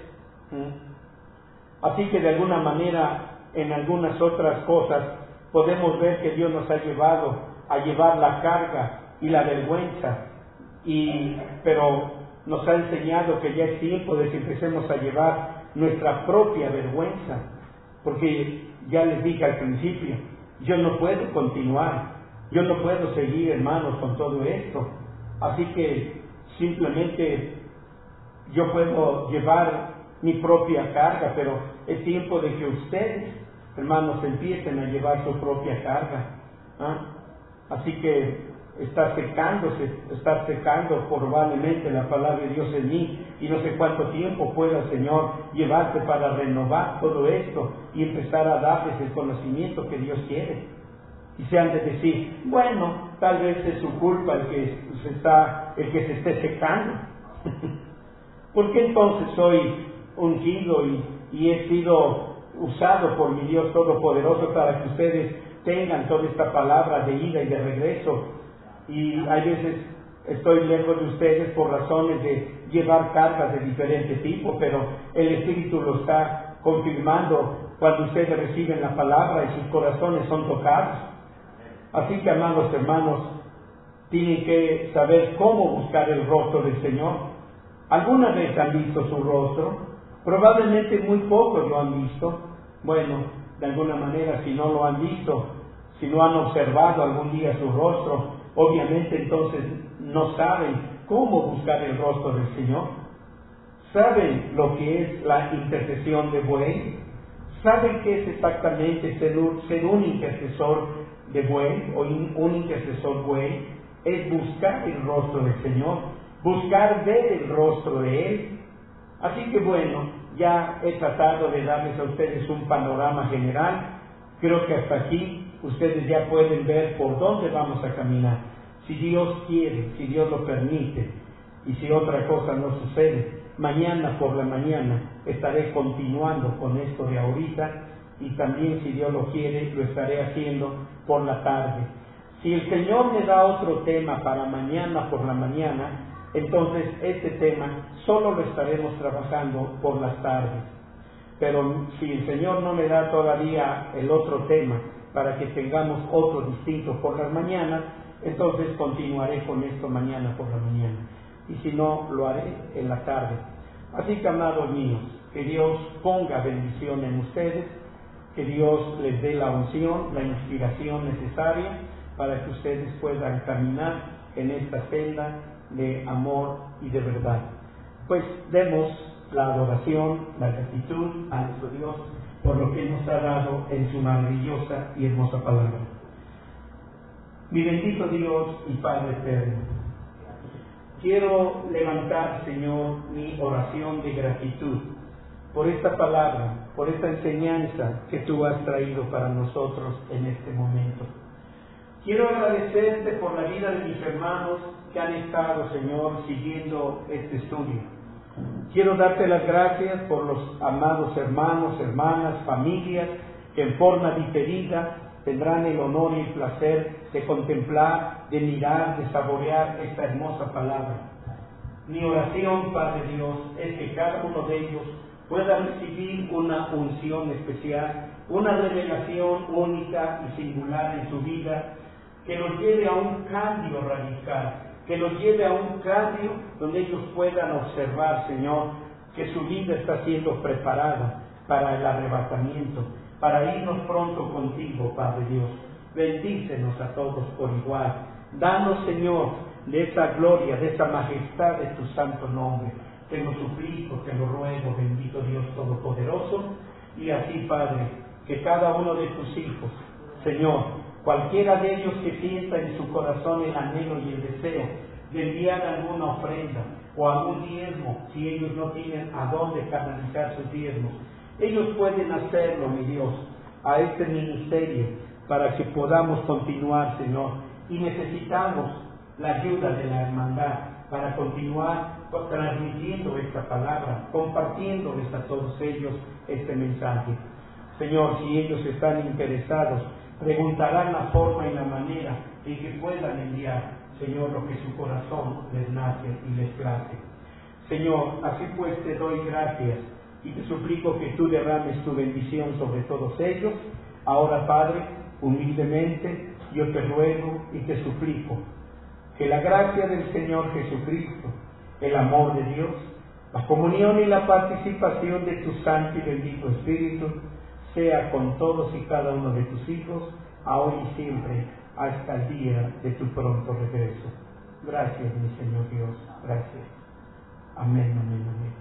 ¿Mm? Así que de alguna manera, en algunas otras cosas, podemos ver que Dios nos ha llevado a llevar la carga y la vergüenza, y, pero nos ha enseñado que ya es tiempo de que empecemos a llevar nuestra propia vergüenza, porque ya les dije al principio, yo no puedo continuar, yo no puedo seguir, hermanos, con todo esto. Así que simplemente yo puedo llevar mi propia carga, pero es tiempo de que ustedes, hermanos, empiecen a llevar su propia carga. ¿Ah? Así que está secándose, está secando probablemente la palabra de Dios en mí, y no sé cuánto tiempo pueda el Señor llevarte para renovar todo esto y empezar a darles el conocimiento que Dios quiere. Y se han de decir, bueno, tal vez es su culpa el que se está, el que se esté secando. ¿Por qué entonces soy ungido y, y he sido usado por mi Dios Todopoderoso para que ustedes tengan toda esta palabra de ida y de regreso? Y hay veces estoy lejos de ustedes por razones de llevar cargas de diferente tipo, pero el Espíritu lo está confirmando cuando ustedes reciben la palabra y sus corazones son tocados. Así que, amados hermanos, tienen que saber cómo buscar el rostro del Señor. ¿Alguna vez han visto su rostro? Probablemente muy pocos lo han visto. Bueno, de alguna manera, si no lo han visto, si no han observado algún día su rostro, obviamente entonces no saben cómo buscar el rostro del Señor. ¿Saben lo que es la intercesión de buey? ¿Saben qué es exactamente ser un, ser un intercesor de buey o un, un intercesor buey? Es buscar el rostro del Señor, buscar ver el rostro de Él. Así que bueno, ya he tratado de darles a ustedes un panorama general. Creo que hasta aquí ustedes ya pueden ver por dónde vamos a caminar. Si Dios quiere, si Dios lo permite, y si otra cosa no sucede, mañana por la mañana estaré continuando con esto de ahorita, y también, si Dios lo quiere, lo estaré haciendo por la tarde. Si el Señor me da otro tema para mañana por la mañana, entonces este tema solo lo estaremos trabajando por las tardes. Pero si el Señor no me da todavía el otro tema para que tengamos otro distinto por las mañanas, entonces continuaré con esto mañana por la mañana. Y si no, lo haré en la tarde. Así que, amados míos, que Dios ponga bendición en ustedes, que Dios les dé la unción, la inspiración necesaria para que ustedes puedan caminar en esta senda de amor y de verdad. Pues demos la adoración, la gratitud a nuestro Dios por lo que nos ha dado en su maravillosa y hermosa palabra. Mi bendito Dios y Padre eterno, quiero levantar, Señor, mi oración de gratitud por esta palabra, por esta enseñanza que tú has traído para nosotros en este momento. Quiero agradecerte por la vida de mis hermanos que han estado, Señor, siguiendo este estudio. Quiero darte las gracias por los amados hermanos, hermanas, familias que en forma diferida tendrán el honor y el placer de contemplar, de mirar, de saborear esta hermosa palabra. Mi oración, Padre Dios, es que cada uno de ellos pueda recibir una unción especial, una revelación única y singular en su vida, que los lleve a un cambio radical, que los lleve a un cambio donde ellos puedan observar, Señor, que su vida está siendo preparada para el arrebatamiento, para irnos pronto contigo, Padre Dios. Bendícenos a todos por igual. Danos, Señor, de esa gloria, de esa majestad de tu santo nombre. Te lo suplico, te lo ruego, bendito Dios Todopoderoso. Y así, Padre, que cada uno de tus hijos, Señor, cualquiera de ellos que sienta en su corazón el anhelo y el deseo de enviar alguna ofrenda o algún diezmo, si ellos no tienen a dónde canalizar sus diezmos, ellos pueden hacerlo, mi Dios, a este ministerio para que podamos continuar, Señor. Y necesitamos la ayuda de la hermandad para continuar transmitiendo esta palabra, compartiéndoles a todos ellos este mensaje. Señor, si ellos están interesados, preguntarán la forma y la manera en que puedan enviar, Señor, lo que su corazón les nace y les place. Señor, así pues te doy gracias y te suplico que tú derrames tu bendición sobre todos ellos. Ahora, Padre, humildemente yo te ruego y te suplico que la gracia del Señor Jesucristo, el amor de Dios, la comunión y la participación de tu Santo y bendito Espíritu sea con todos y cada uno de tus hijos, ahora y siempre, hasta el día de tu pronto regreso. Gracias, mi Señor Dios, gracias. Amén, amén, amén.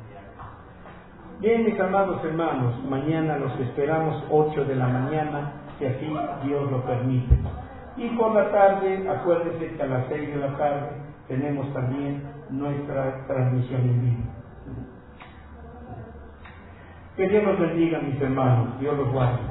Bien, mis amados hermanos, mañana los esperamos ocho de la mañana, si así Dios lo permite. Y por la tarde, acuérdense que a las seis de la tarde tenemos también nuestra transmisión en vivo. Que Dios los bendiga, mis hermanos. Dios los guarde.